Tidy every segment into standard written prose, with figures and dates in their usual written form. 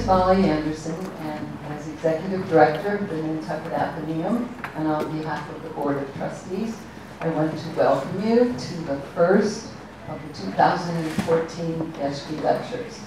Molly Anderson, and as Executive Director of the Nantucket Atheneum, and on behalf of the Board of Trustees, I want to welcome you to the first of the 2014 Geschke Lectures.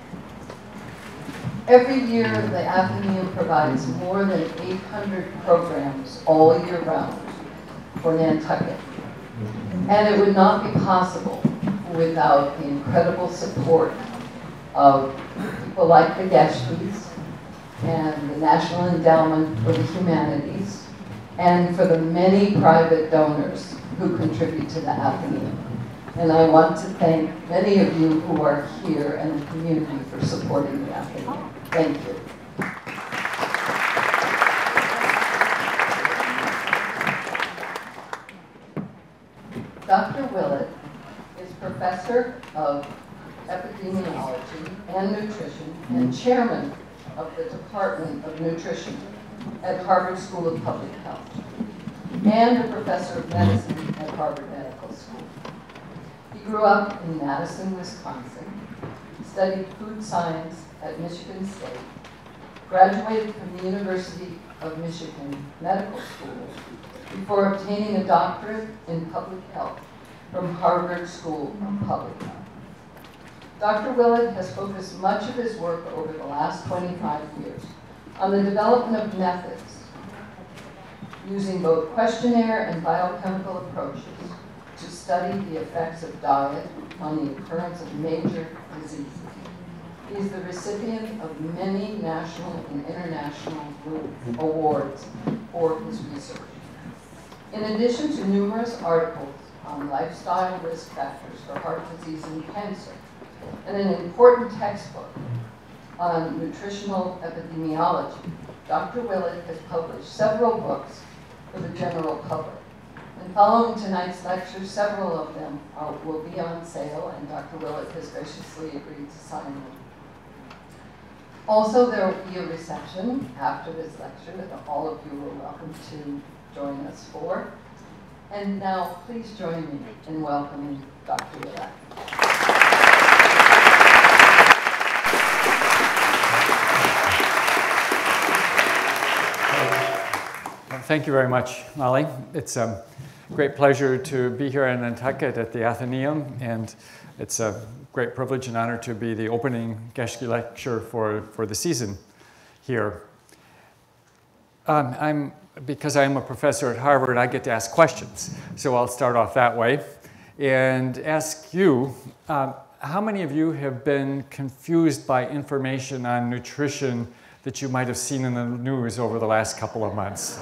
Every year, the Atheneum provides more than 800 programs all year round for Nantucket. And it would not be possible without the incredible support of people like the Geschkes and the National Endowment for the Humanities, and for the many private donors who contribute to the Atheneum. And I want to thank many of you who are here and the community for supporting the Atheneum. Thank you. Dr. Willett is Professor of Epidemiology and Nutrition and Chairman of the Department of Nutrition at Harvard School of Public Health, and a Professor of Medicine at Harvard Medical School. He grew up in Madison, Wisconsin, studied food science at Michigan State, graduated from the University of Michigan Medical School before obtaining a doctorate in public health from Harvard School of Public Health. Dr. Willett has focused much of his work over the last 25 years on the development of methods using both questionnaire and biochemical approaches to study the effects of diet on the occurrence of major diseases. He is the recipient of many national and international awards for his research. In addition to numerous articles on lifestyle risk factors for heart disease and cancer, and an important textbook on nutritional epidemiology, Dr. Willett has published several books for the general public. And following tonight's lecture, several of them will be on sale, and Dr. Willett has graciously agreed to sign them. Also, there will be a reception after this lecture that all of you are welcome to join us for. And now, please join me in welcoming Dr. Willett. Thank you very much, Molly. It's a great pleasure to be here in Nantucket at the Atheneum, and it's a great privilege and honor to be the opening Geschke lecture for the season here. Because I'm a professor at Harvard, I get to ask questions. So I'll start off that way and ask you, how many of you have been confused by information on nutrition that you might have seen in the news over the last couple of months?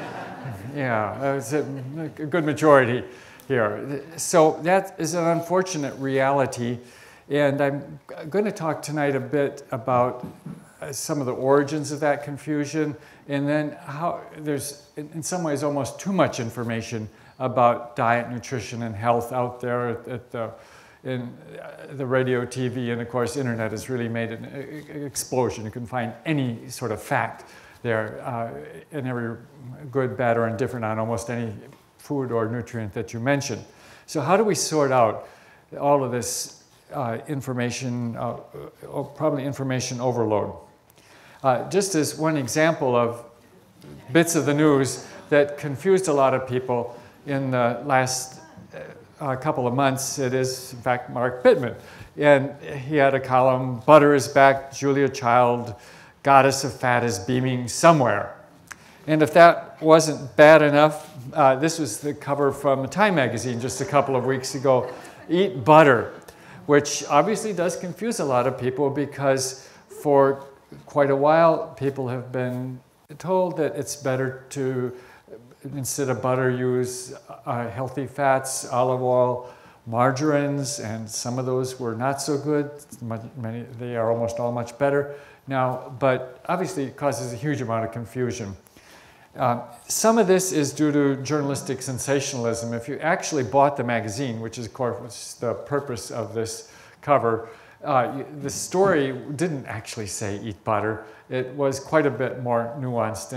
Yeah, it's a good majority here. So that is an unfortunate reality, and I'm going to talk tonight a bit about some of the origins of that confusion, and then how there's, in some ways, almost too much information about diet, nutrition, and health out there in the radio, TV, and of course, internet has really made an explosion. You can find any sort of fact there, in every good, bad, or indifferent on almost any food or nutrient that you mention. So how do we sort out all of this information, probably information overload? Just as one example of bits of the news that confused a lot of people in the last couple of months, it is, in fact, Mark Pittman. And he had a column, "Butter is back, Julia Child, goddess of fat is beaming somewhere." And if that wasn't bad enough, this was the cover from Time magazine just a couple of weeks ago, "Eat butter," which obviously does confuse a lot of people because for quite a while people have been told that it's better to, instead of butter, use healthy fats, olive oil, margarines, and some of those were not so good. They are almost all much better now, but obviously it causes a huge amount of confusion. Some of this is due to journalistic sensationalism. If you actually bought the magazine, which is of course the purpose of this cover, the story didn't actually say eat butter. It was quite a bit more nuanced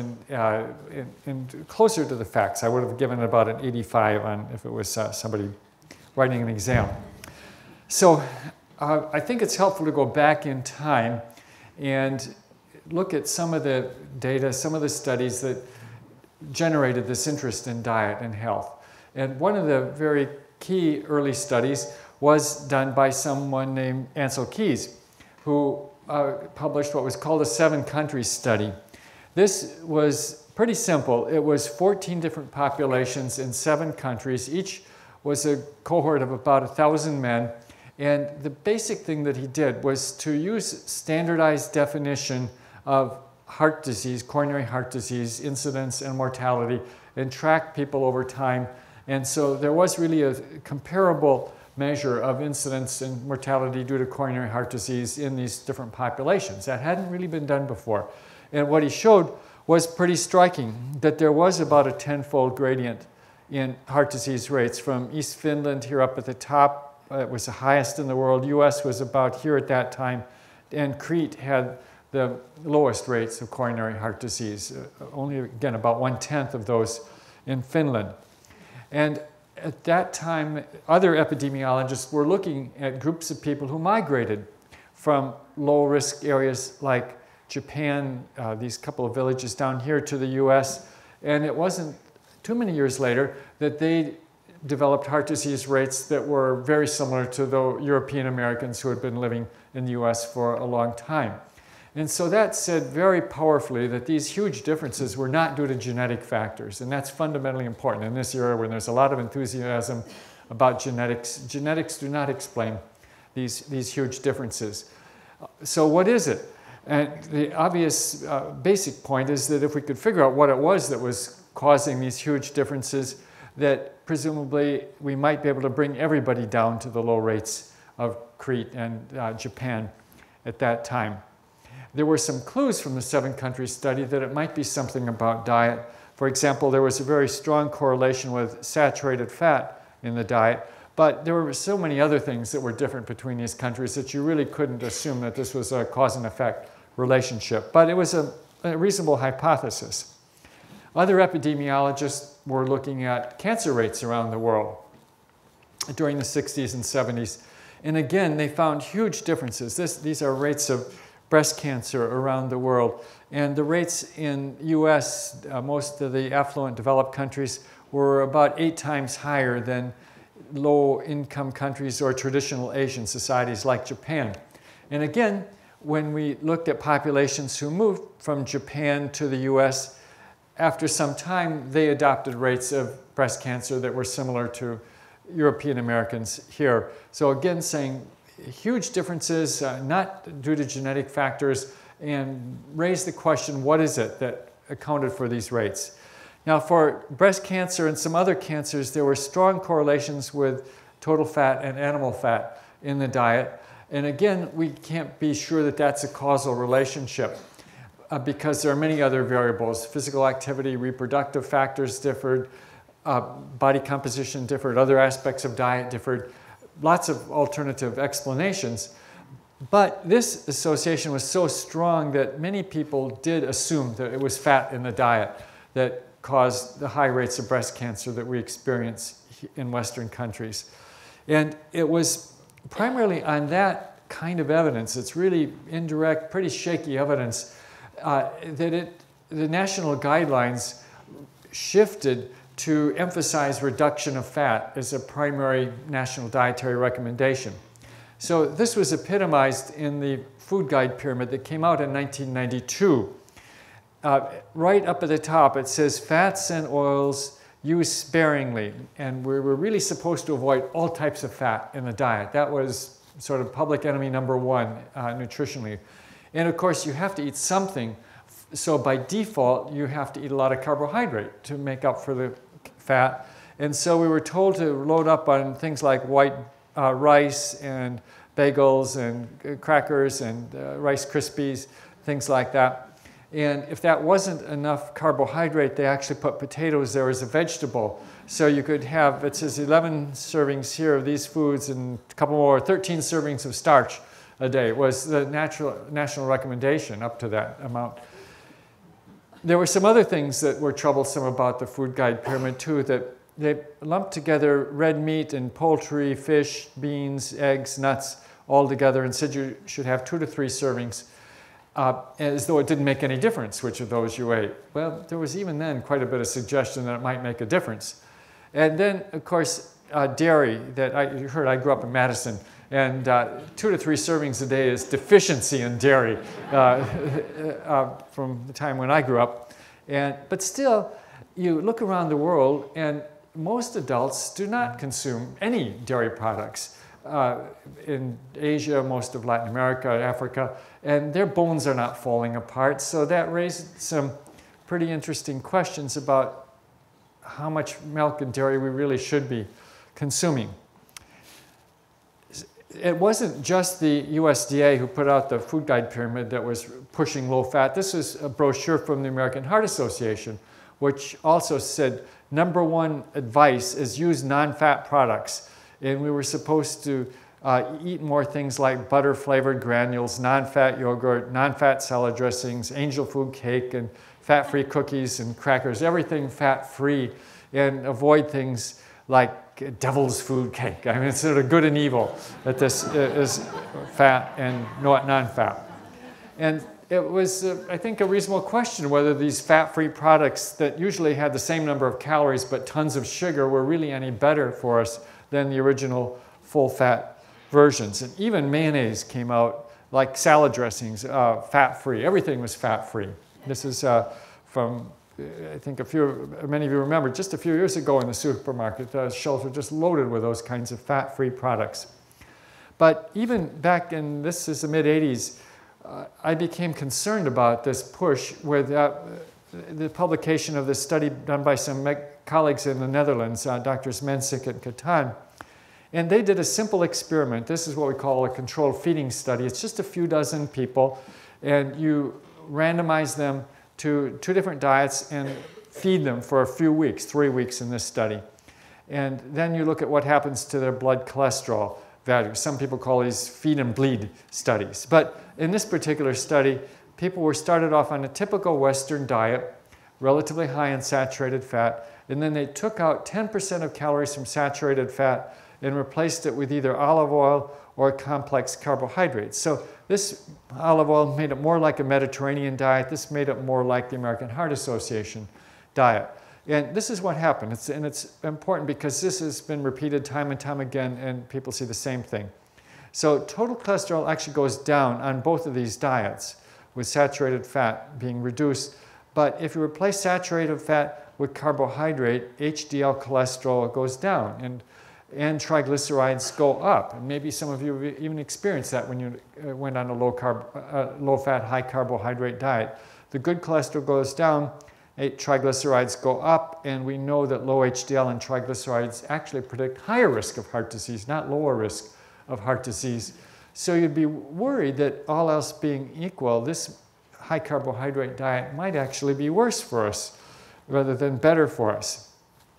and closer to the facts. I would have given it about an 85 on if it was somebody writing an exam. So I think it's helpful to go back in time and look at some of the data, some of the studies that generated this interest in diet and health. And one of the very key early studies was done by someone named Ancel Keys, who published what was called a 7-country study. This was pretty simple. It was 14 different populations in 7 countries. Each was a cohort of about 1,000 men. And the basic thing that he did was to use standardized definition of heart disease, coronary heart disease, incidence and mortality, and track people over time. And so there was really a comparable measure of incidence and mortality due to coronary heart disease in these different populations. That hadn't really been done before. And what he showed was pretty striking, that there was about a 10-fold gradient in heart disease rates from East Finland here up at the top. It was the highest in the world. US was about here at that time. And Crete had the lowest rates of coronary heart disease, only, again, about 1/10 of those in Finland. And at that time, other epidemiologists were looking at groups of people who migrated from low-risk areas like Japan, these couple of villages down here, to the US. And it wasn't too many years later that they developed heart disease rates that were very similar to the European Americans who had been living in the US for a long time. And so that said very powerfully that these huge differences were not due to genetic factors. And that's fundamentally important in this era when there's a lot of enthusiasm about genetics. Genetics do not explain these huge differences. So what is it? And the obvious basic point is that if we could figure out what it was that was causing these huge differences, that presumably we might be able to bring everybody down to the low rates of Crete and Japan at that time. There were some clues from the 7-country study that it might be something about diet. For example, there was a very strong correlation with saturated fat in the diet, but there were so many other things that were different between these countries that you really couldn't assume that this was a cause and effect relationship. But it was a reasonable hypothesis. Other epidemiologists were looking at cancer rates around the world during the 60s and 70s. And again, they found huge differences. These are rates of breast cancer around the world. And the rates in US, most of the affluent developed countries, were about 8 times higher than low-income countries or traditional Asian societies like Japan. And again, when we looked at populations who moved from Japan to the US, after some time, they adopted rates of breast cancer that were similar to European Americans here. So again, saying huge differences, not due to genetic factors, and raise the question, what is it that accounted for these rates? Now, for breast cancer and some other cancers, there were strong correlations with total fat and animal fat in the diet. And again, we can't be sure that that's a causal relationship because there are many other variables. Physical activity, reproductive factors differed, body composition differed, other aspects of diet differed, lots of alternative explanations. But this association was so strong that many people did assume that it was fat in the diet that caused the high rates of breast cancer that we experience in Western countries. And it was primarily on that kind of evidence, it's really indirect, pretty shaky evidence, that the national guidelines shifted to emphasize reduction of fat as a primary national dietary recommendation. So this was epitomized in the food guide pyramid that came out in 1992. Right up at the top, it says fats and oils used sparingly. And we were really supposed to avoid all types of fat in the diet. That was sort of public enemy number one nutritionally. And of course, you have to eat something. So by default, you have to eat a lot of carbohydrate to make up for the fat. And so we were told to load up on things like white rice and bagels and crackers and Rice Krispies, things like that. And if that wasn't enough carbohydrate, they actually put potatoes there as a vegetable. So you could have, it says 11 servings here of these foods and a couple more, 13 servings of starch a day was the national recommendation up to that amount. There were some other things that were troublesome about the food guide pyramid too, that they lumped together red meat and poultry, fish, beans, eggs, nuts all together and said you should have 2 to 3 servings. as though it didn't make any difference which of those you ate. Well, there was even then quite a bit of suggestion that it might make a difference. And then, of course, dairy, you heard I grew up in Madison, and 2 to 3 servings a day is deficiency in dairy from the time when I grew up. But still, you look around the world, and most adults do not consume any dairy products. In Asia, most of Latin America, Africa, and their bones are not falling apart. So that raised some pretty interesting questions about how much milk and dairy we really should be consuming. It wasn't just the USDA who put out the food guide pyramid that was pushing low fat. This was a brochure from the American Heart Association, which also said #1 advice is use non-fat products. And we were supposed to eat more things like butter-flavored granules, non-fat yogurt, non-fat salad dressings, angel food cake, and fat-free cookies and crackers, everything fat-free, and avoid things like devil's food cake. I mean, it's sort of good and evil that this is fat and not non-fat. And it was, I think, a reasonable question whether these fat-free products that usually had the same number of calories but tons of sugar were really any better for us than the original full-fat versions. And even mayonnaise came out, like salad dressings, fat-free. Everything was fat-free. This is from, I think many of you remember, just a few years ago in the supermarket, the shelves were just loaded with those kinds of fat-free products. But even back in, this is the mid-'80s, I became concerned about this push with the publication of this study done by some colleagues in the Netherlands, Drs. Mensik and Katan. And they did a simple experiment. This is what we call a controlled feeding study. It's just a few dozen people, and you randomize them to 2 different diets and feed them for a few weeks, 3 weeks in this study. And then you look at what happens to their blood cholesterol values. Some people call these feed and bleed studies. But in this particular study, people were started off on a typical Western diet, relatively high in saturated fat, and then they took out 10% of calories from saturated fat and replaced it with either olive oil or complex carbohydrates. So this olive oil made it more like a Mediterranean diet. This made it more like the American Heart Association diet. And this is what happened. It's important because this has been repeated time and time again, and people see the same thing. So total cholesterol actually goes down on both of these diets, with saturated fat being reduced. But if you replace saturated fat with carbohydrate, HDL cholesterol goes down, and triglycerides go up. And maybe some of you even experienced that when you went on a low-fat, high-carbohydrate diet. The good cholesterol goes down, triglycerides go up, and we know that low HDL and triglycerides actually predict higher risk of heart disease, not lower risk of heart disease. So you'd be worried that all else being equal, this high-carbohydrate diet might actually be worse for us rather than better for us.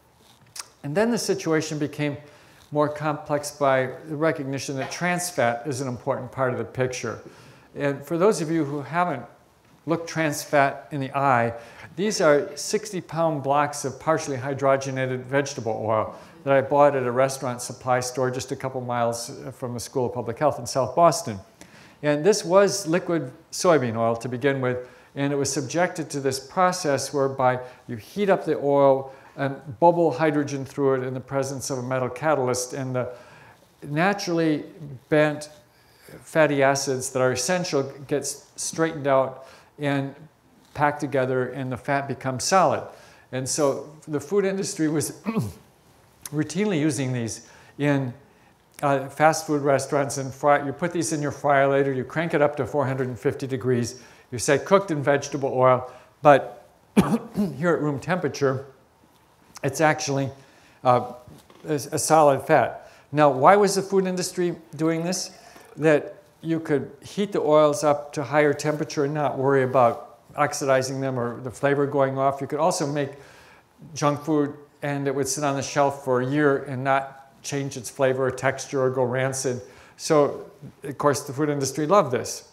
And then the situation became more complex by the recognition that trans fat is an important part of the picture. And for those of you who haven't looked trans fat in the eye, these are 60-pound blocks of partially hydrogenated vegetable oil that I bought at a restaurant supply store just a couple miles from the School of Public Health in South Boston. And this was liquid soybean oil to begin with, and it was subjected to this process whereby you heat up the oil and bubble hydrogen through it in the presence of a metal catalyst, and the naturally bent fatty acids that are essential get straightened out and packed together, and the fat becomes solid. And so the food industry was routinely using these in fast food restaurants, and you put these in your fryer later, you crank it up to 450 degrees, you say cooked in vegetable oil, but here at room temperature, it's actually a solid fat. Now, why was the food industry doing this? That you could heat the oils up to higher temperature and not worry about oxidizing them or the flavor going off. You could also make junk food and it would sit on the shelf for a year and not change its flavor or texture or go rancid. So, of course, the food industry loved this.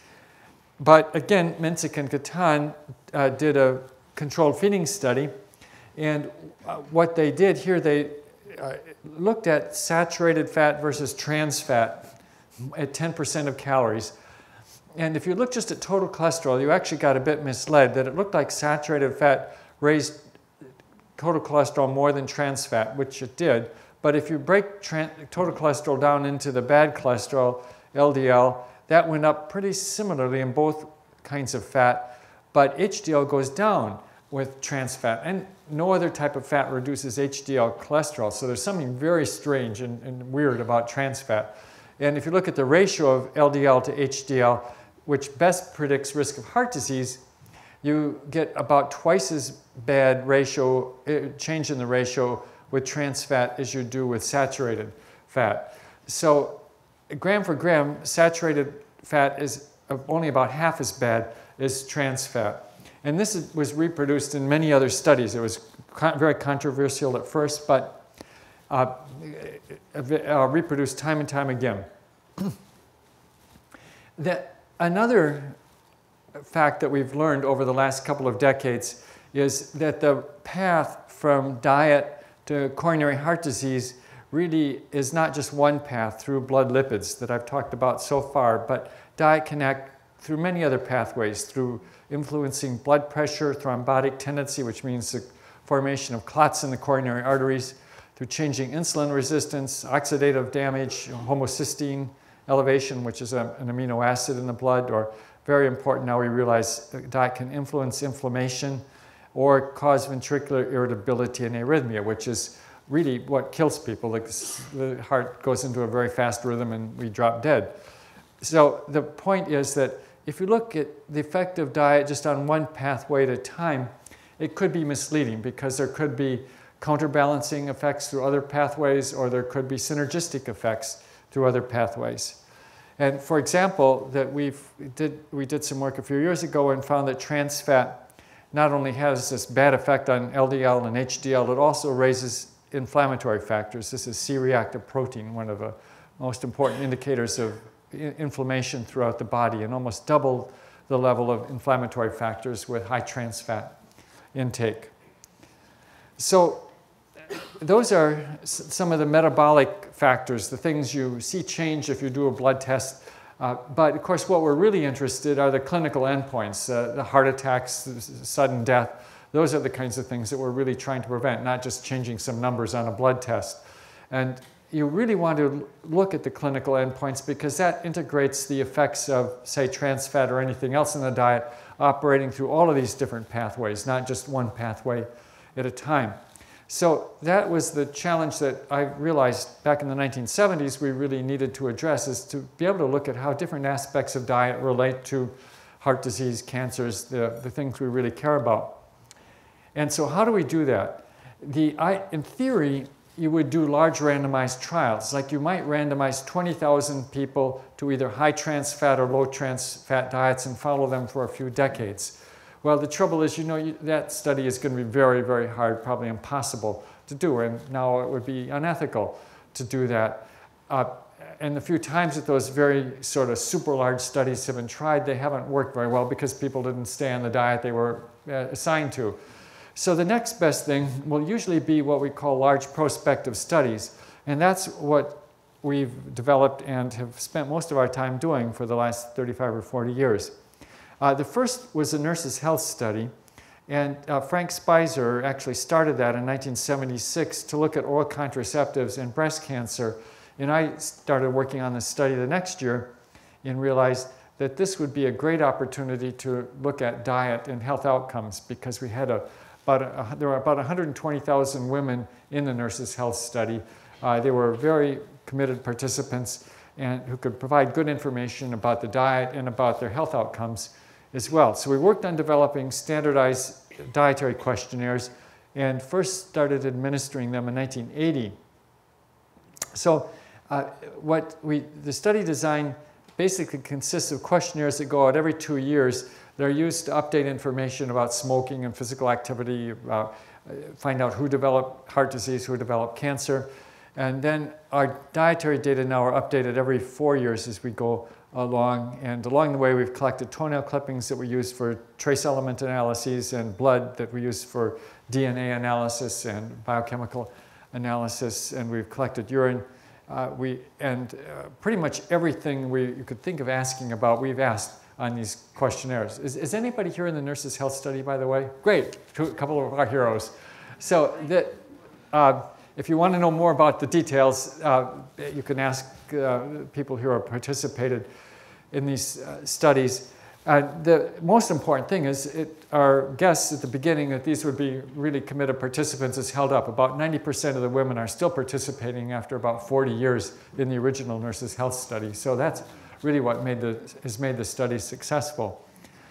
But again, Mensik and Katan did a controlled feeding study. And what they did here, they looked at saturated fat versus trans fat at 10% of calories. And if you look just at total cholesterol, you actually got a bit misled that it looked like saturated fat raised total cholesterol more than trans fat, which it did. But if you break total cholesterol down into the bad cholesterol, LDL, that went up pretty similarly in both kinds of fat. But HDL goes down with trans fat. And no other type of fat reduces HDL cholesterol. So there's something very strange and weird about trans fat. And if you look at the ratio of LDL to HDL, which best predicts risk of heart disease, you get about twice as bad ratio, change in the ratio with trans fat as you do with saturated fat. So gram for gram, saturated fat is only about half as bad as trans fat. And this was reproduced in many other studies. It was very controversial at first, but reproduced time and time again. Another fact that we've learned over the last couple of decades is that the path from diet to coronary heart disease really is not just one path through blood lipids that I've talked about so far, but diet can act through many other pathways, through influencing blood pressure, thrombotic tendency, which means the formation of clots in the coronary arteries, through changing insulin resistance, oxidative damage, homocysteine elevation, which is an amino acid in the blood, or very important now we realize diet can influence inflammation or cause ventricular irritability and arrhythmia, which is really what kills people. Like the heart goes into a very fast rhythm and we drop dead. So the point is that if you look at the effect of diet just on one pathway at a time, it could be misleading because there could be counterbalancing effects through other pathways, or there could be synergistic effects through other pathways. And for example, that we did some work a few years ago and found that trans fat not only has this bad effect on LDL and HDL, it also raises inflammatory factors. This is C-reactive protein, one of the most important indicators of inflammation throughout the body, and almost double the level of inflammatory factors with high trans fat intake. So those are some of the metabolic factors, the things you see change if you do a blood test. But of course, what we're really interested in are the clinical endpoints, the heart attacks, sudden death. Those are the kinds of things that we're really trying to prevent, not just changing some numbers on a blood test. And you really want to look at the clinical endpoints because that integrates the effects of, say, trans fat or anything else in the diet operating through all of these different pathways, not just one pathway at a time. So that was the challenge that I realized back in the 1970s we really needed to address, is to be able to look at how different aspects of diet relate to heart disease, cancers, the things we really care about. And so how do we do that? In theory, you would do large randomized trials. Like you might randomize 20,000 people to either high trans fat or low trans fat diets and follow them for a few decades. Well, the trouble is, that study is going to be very, very hard, probably impossible to do, and now it would be unethical to do that. And the few times that those very sort of super large studies have been tried, they haven't worked very well because people didn't stay on the diet they were assigned to. So the next best thing will usually be what we call large prospective studies, and that's what we've developed and have spent most of our time doing for the last 35 or 40 years. The first was a nurses' health study, and Frank Spicer actually started that in 1976 to look at oral contraceptives and breast cancer. And I started working on this study the next year and realized that this would be a great opportunity to look at diet and health outcomes, because we had there were about 120,000 women in the nurses' health study. They were very committed participants and who could provide good information about the diet and about their health outcomes as well. So we worked on developing standardized dietary questionnaires and first started administering them in 1980. So the study design basically consists of questionnaires that go out every 2 years. They're used to update information about smoking and physical activity, find out who developed heart disease, who developed cancer. And then our dietary data now are updated every 4 years as we go along. And along the way, we've collected toenail clippings that we use for trace element analyses and blood that we use for DNA analysis and biochemical analysis. And we've collected urine. Pretty much everything you could think of asking about, we've asked on these questionnaires. Is anybody here in the Nurses' Health Study, by the way? Great, a couple of our heroes. So if you want to know more about the details, you can ask people who have participated in these studies. The most important thing is our guess at the beginning that these would be really committed participants is held up. About 90% of the women are still participating after about 40 years in the original Nurses' Health Study. So that's really what has made the study successful.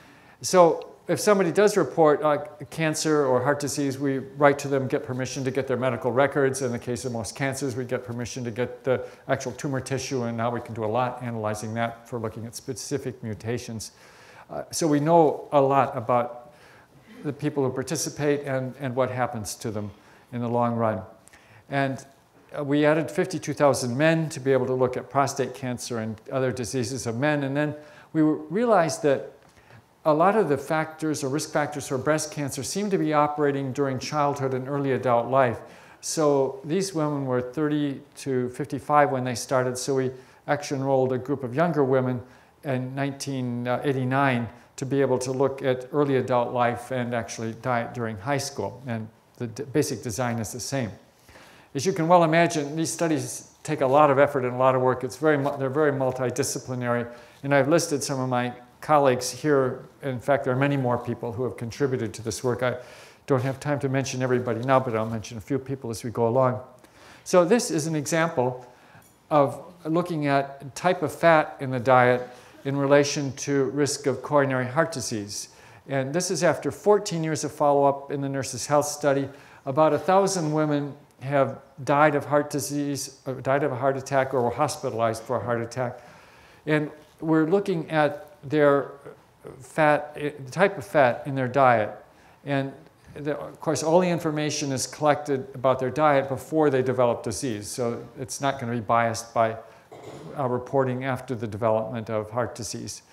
So if somebody does report cancer or heart disease, we write to them, get permission to get their medical records. In the case of most cancers, we get permission to get the actual tumor tissue, and now we can do a lot analyzing that for looking at specific mutations. So we know a lot about the people who participate and what happens to them in the long run. And we added 52,000 men to be able to look at prostate cancer and other diseases of men. And then we realized that a lot of the factors or risk factors for breast cancer seem to be operating during childhood and early adult life. So these women were 30 to 55 when they started. So we actually enrolled a group of younger women in 1989 to be able to look at early adult life and actually diet during high school. And the basic design is the same. As you can well imagine, these studies take a lot of effort and a lot of work. They're very multidisciplinary. And I've listed some of my colleagues here. In fact, there are many more people who have contributed to this work. I don't have time to mention everybody now, but I'll mention a few people as we go along. So this is an example of looking at type of fat in the diet in relation to risk of coronary heart disease. And this is after 14 years of follow-up in the Nurses' Health Study. About 1,000 women have died of heart disease, or died of a heart attack, or were hospitalized for a heart attack. And we're looking at their fat, the type of fat in their diet. And of course, all the information is collected about their diet before they develop disease. So it's not going to be biased by reporting after the development of heart disease.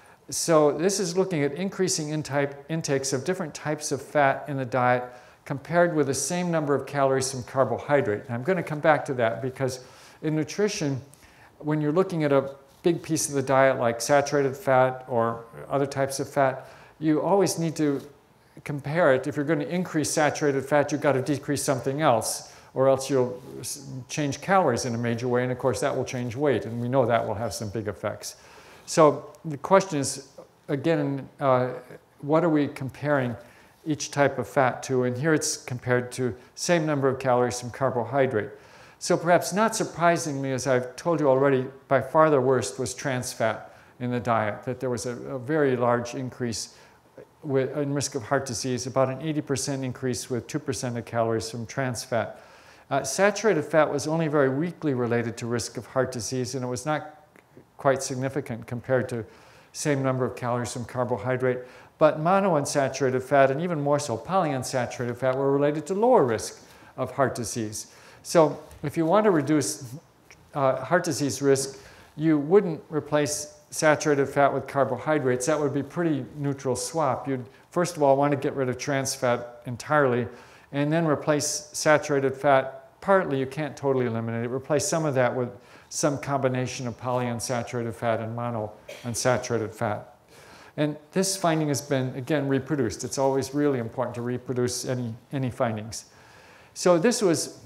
So this is looking at increasing intakes of different types of fat in the diet compared with the same number of calories from carbohydrate. And I'm going to come back to that because in nutrition, when you're looking at a big piece of the diet like saturated fat or other types of fat, you always need to compare it. If you're going to increase saturated fat, you've got to decrease something else, or else you'll change calories in a major way, and of course that will change weight, and we know that will have some big effects. So the question is, again, what are we comparing each type of fat to? And here it's compared to same number of calories from carbohydrate. So perhaps not surprisingly, as I've told you already, by far the worst was trans fat in the diet, that there was a very large increase in risk of heart disease, about an 80% increase with 2% of calories from trans fat. Saturated fat was only very weakly related to risk of heart disease, and it was not quite significant compared to same number of calories from carbohydrate. But monounsaturated fat, and even more so polyunsaturated fat, were related to lower risk of heart disease. So if you want to reduce heart disease risk, you wouldn't replace saturated fat with carbohydrates. That would be pretty neutral swap. You'd first of all want to get rid of trans fat entirely, and then replace saturated fat partly. You can't totally eliminate it. Replace some of that with some combination of polyunsaturated fat and monounsaturated fat. And this finding has been, again, reproduced. It's always really important to reproduce any findings. So this was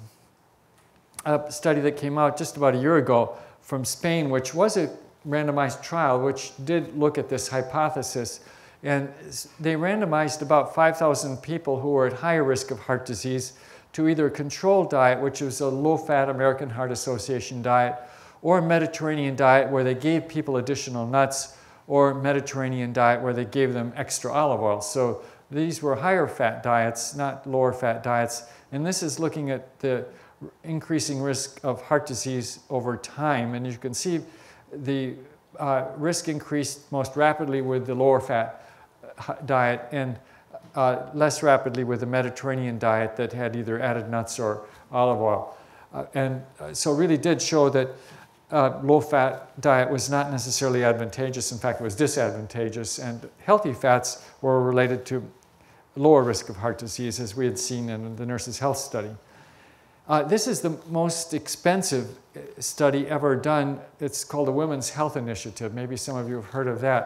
a study that came out just about a year ago from Spain, which was a randomized trial which did look at this hypothesis. And they randomized about 5,000 people who were at higher risk of heart disease to either a controlled diet, which was a low-fat American Heart Association diet, or a Mediterranean diet where they gave people additional nuts, or a Mediterranean diet where they gave them extra olive oil. So these were higher fat diets, not lower fat diets. And this is looking at the increasing risk of heart disease over time. And you can see the risk increased most rapidly with the lower fat diet and less rapidly with the Mediterranean diet that had either added nuts or olive oil. So really did show that low-fat diet was not necessarily advantageous. In fact, it was disadvantageous. And healthy fats were related to lower risk of heart disease, as we had seen in the Nurses' Health Study. This is the most expensive study ever done. It's called the Women's Health Initiative. Maybe some of you have heard of that.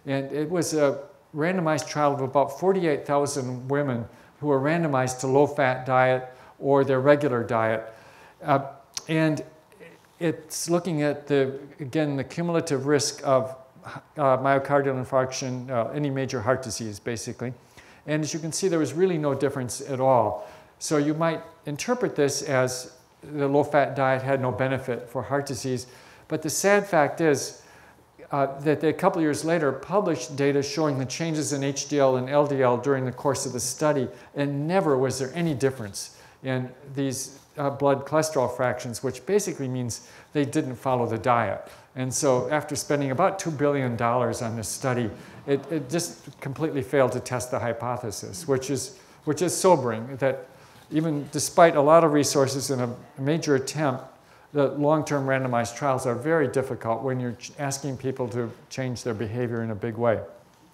And it was a randomized trial of about 48,000 women who were randomized to low-fat diet or their regular diet. And it's looking at, again, the cumulative risk of myocardial infarction, any major heart disease, basically. And as you can see, there was really no difference at all. So you might interpret this as the low-fat diet had no benefit for heart disease. But the sad fact is that they, a couple of years later, published data showing the changes in HDL and LDL during the course of the study, and never was there any difference in these blood cholesterol fractions, which basically means they didn't follow the diet. And so after spending about $2 billion on this study, it just completely failed to test the hypothesis, which is sobering, that even despite a lot of resources and a major attempt, the long-term randomized trials are very difficult when you're asking people to change their behavior in a big way.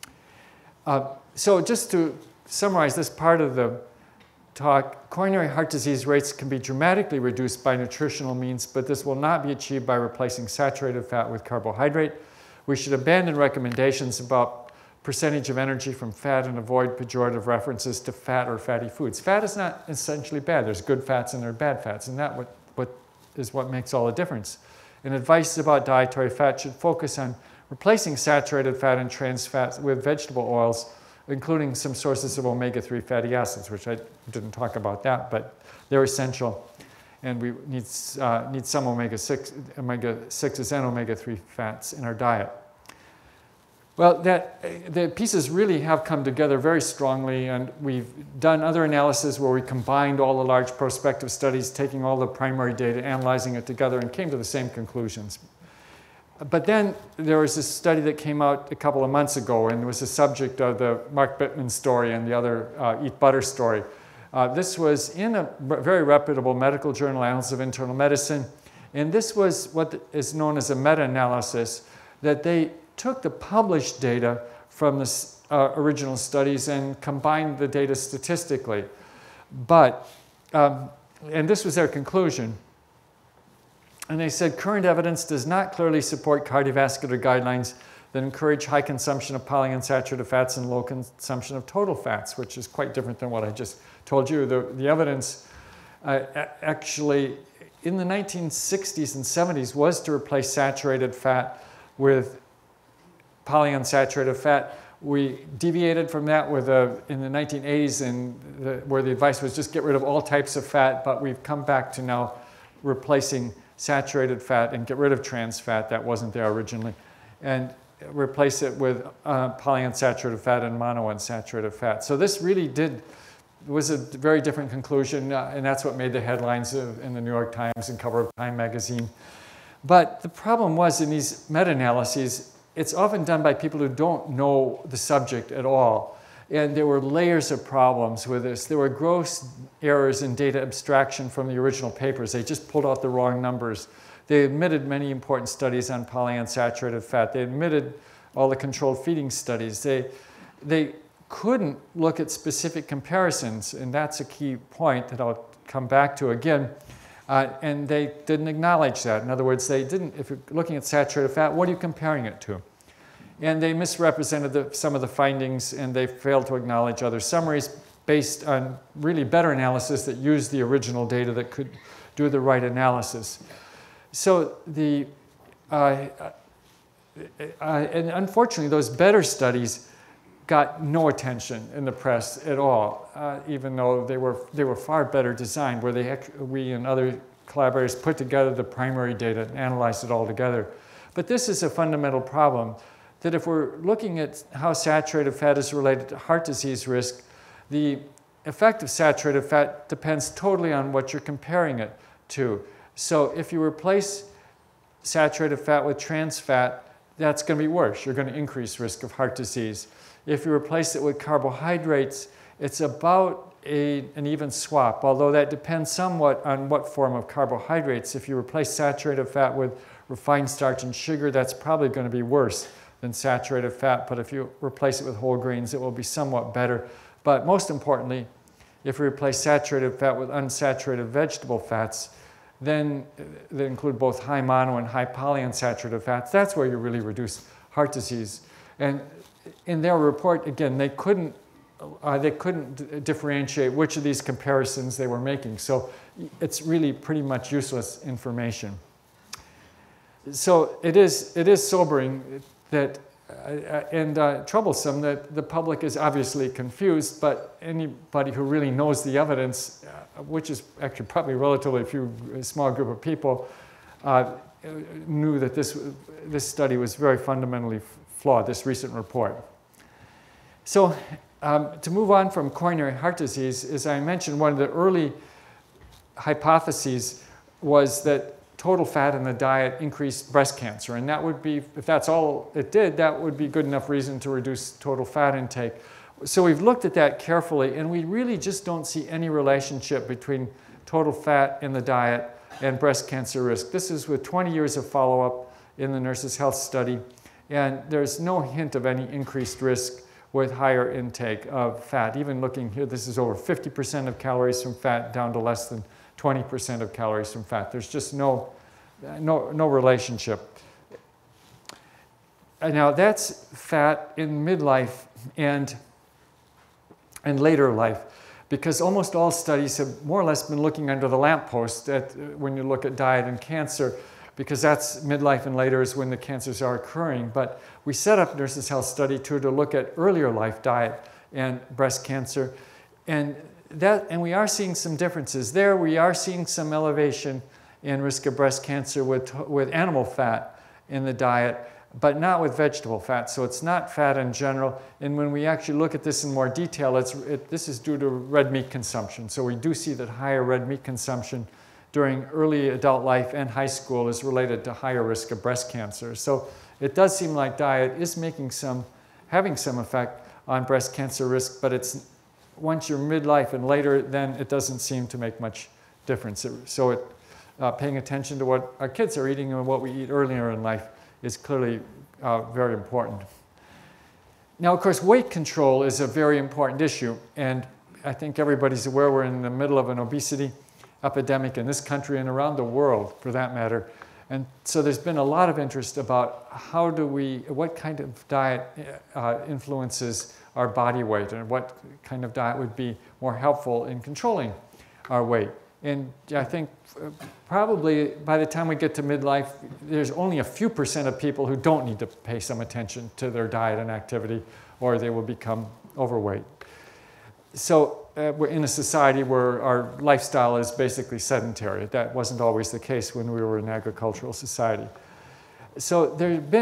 So just to summarize this part of the talk, coronary heart disease rates can be dramatically reduced by nutritional means, but this will not be achieved by replacing saturated fat with carbohydrate. We should abandon recommendations about percentage of energy from fat and avoid pejorative references to fat or fatty foods. Fat is not essentially bad. There's good fats and there are bad fats, and that is what makes all the difference. And advice about dietary fat should focus on replacing saturated fat and trans fats with vegetable oils, including some sources of omega-3 fatty acids, which I didn't talk about that, but they're essential. And we need some omega-6s and omega-3 fats in our diet. Well, the pieces really have come together very strongly, and we've done other analysis where we combined all the large prospective studies, taking all the primary data, analyzing it together, and came to the same conclusions. But then there was this study that came out a couple of months ago, and was the subject of the Mark Bittman story and the other Eat Butter story. This was in a very reputable medical journal, Annals of Internal Medicine, and this was what is known as a meta-analysis, that they took the published data from the original studies and combined the data statistically. But, and this was their conclusion, and they said current evidence does not clearly support cardiovascular guidelines that encourage high consumption of polyunsaturated fats and low consumption of total fats, which is quite different than what I just told you. The evidence actually in the 1960s and 70s was to replace saturated fat with polyunsaturated fat. We deviated from that in the 1980s, where the advice was just get rid of all types of fat, but we've come back to now replacing saturated fat and get rid of trans fat that wasn't there originally, and replace it with polyunsaturated fat and monounsaturated fat. So this really was a very different conclusion, and that's what made the headlines in the New York Times and cover of Time magazine. But the problem was in these meta-analyses, it's often done by people who don't know the subject at all. And there were layers of problems with this. There were gross errors in data abstraction from the original papers. They just pulled out the wrong numbers. They omitted many important studies on polyunsaturated fat. They omitted all the controlled feeding studies. They couldn't look at specific comparisons, and that's a key point that I'll come back to again. And they didn't acknowledge that. In other words, they didn't, if you're looking at saturated fat, what are you comparing it to? And they misrepresented some of the findings, and they failed to acknowledge other summaries based on really better analysis that used the original data that could do the right analysis. So and unfortunately, those better studies got no attention in the press at all, even though they were far better designed, where we and other collaborators put together the primary data and analyzed it all together. But this is a fundamental problem, that if we're looking at how saturated fat is related to heart disease risk, the effect of saturated fat depends totally on what you're comparing it to. So if you replace saturated fat with trans fat, that's going to be worse. You're going to increase risk of heart disease. If you replace it with carbohydrates, it's about an even swap, although that depends somewhat on what form of carbohydrates. If you replace saturated fat with refined starch and sugar, that's probably going to be worse than saturated fat. But if you replace it with whole grains, it will be somewhat better. But most importantly, if we replace saturated fat with unsaturated vegetable fats, then they include both high mono and high polyunsaturated fats. That's where you really reduce heart disease. And in their report, again, they couldn't differentiate which of these comparisons they were making. So it's really pretty much useless information. So it is sobering that, and troublesome that the public is obviously confused, but anybody who really knows the evidence, which is actually probably relatively a small group of people, knew that this study was very fundamentally flawed, this recent report. So to move on from coronary heart disease, as I mentioned, one of the early hypotheses was that total fat in the diet increased breast cancer. And that would be, if that's all it did, that would be good enough reason to reduce total fat intake. So we've looked at that carefully, and we really just don't see any relationship between total fat in the diet and breast cancer risk. This is with 20 years of follow-up in the Nurses' Health Study, and there's no hint of any increased risk with higher intake of fat. Even looking here, this is over 50% of calories from fat down to less than 20% of calories from fat. There's just no relationship. And now that's fat in midlife and later life, because almost all studies have more or less been looking under the lamppost when you look at diet and cancer, because that's midlife and later is when the cancers are occurring. But we set up Nurses' Health Study 2 to look at earlier life diet and breast cancer. And we are seeing some differences there. We are seeing some elevation in risk of breast cancer with animal fat in the diet, but not with vegetable fat. So it's not fat in general. And when we actually look at this in more detail, this is due to red meat consumption. So we do see that higher red meat consumption during early adult life and high school is related to higher risk of breast cancer. So it does seem like diet is having some effect on breast cancer risk, but once you're midlife and later, then it doesn't seem to make much difference. So paying attention to what our kids are eating and what we eat earlier in life is clearly very important. Now, of course, weight control is a very important issue, and I think everybody's aware we're in the middle of an obesity epidemic in this country and around the world, for that matter. And so there's been a lot of interest about what kind of diet influences our body weight, and what kind of diet would be more helpful in controlling our weight. And I think probably by the time we get to midlife, there's only a few % of people who don't need to pay some attention to their diet and activity, or they will become overweight. So we're in a society where our lifestyle is basically sedentary. That wasn't always the case when we were an agricultural society. So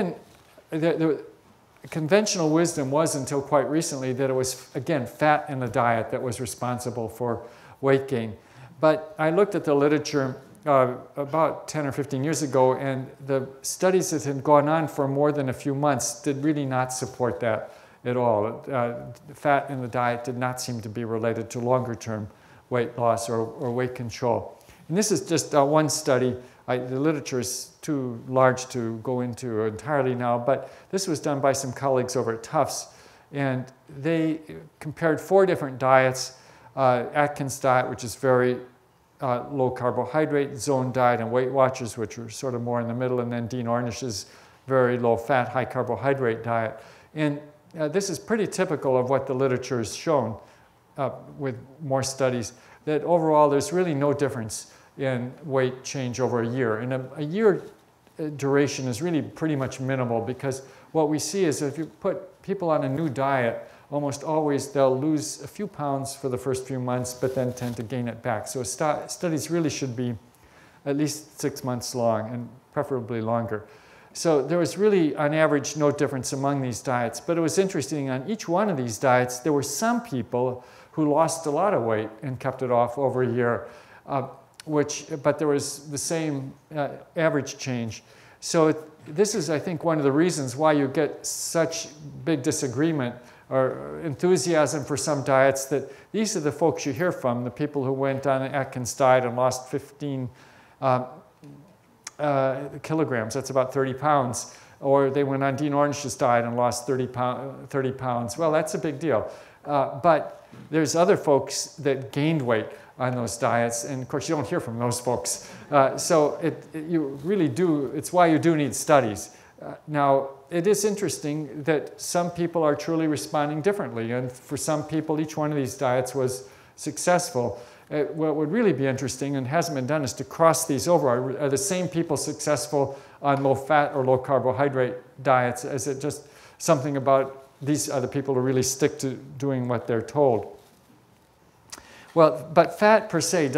the conventional wisdom was until quite recently that it was, again, fat in the diet that was responsible for weight gain. But I looked at the literature about 10 or 15 years ago, and the studies that had gone on for more than a few months did really not support that at all. Fat in the diet did not seem to be related to longer-term weight loss or weight control. And this is just one study. The literature is too large to go into entirely now, but this was done by some colleagues over at Tufts, and they compared 4 different diets: Atkins diet, which is very low carbohydrate, Zone diet, and Weight Watchers, which are sort of more in the middle, and then Dean Ornish's very low fat, high carbohydrate diet. And this is pretty typical of what the literature has shown with more studies, that overall there's really no difference in weight change over a year. And a year duration is really pretty much minimal, because what we see is if you put people on a new diet, almost always they'll lose a few pounds for the first few months, but then tend to gain it back. So studies really should be at least 6 months long, and preferably longer. So there was really, on average, no difference among these diets. But it was interesting, on each one of these diets, there were some people who lost a lot of weight and kept it off over a year, but there was the same average change. So this is, I think, one of the reasons why you get such big disagreement or enthusiasm for some diets, that these are the folks you hear from, the people who went on an Atkins diet and lost 15 kilograms, that's about 30 pounds, or they went on Dean Ornish's diet and lost 30 pounds. Well, that's a big deal. But there's other folks that gained weight on those diets, and of course you don't hear from those folks. So you really do, it's why you do need studies Now, it is interesting that some people are truly responding differently, and for some people, each one of these diets was successful. What would really be interesting, and hasn't been done, is to cross these over. Are the same people successful on low-fat or low-carbohydrate diets? Is it just something about these other people who really stick to doing what they're told? Well, but fat per se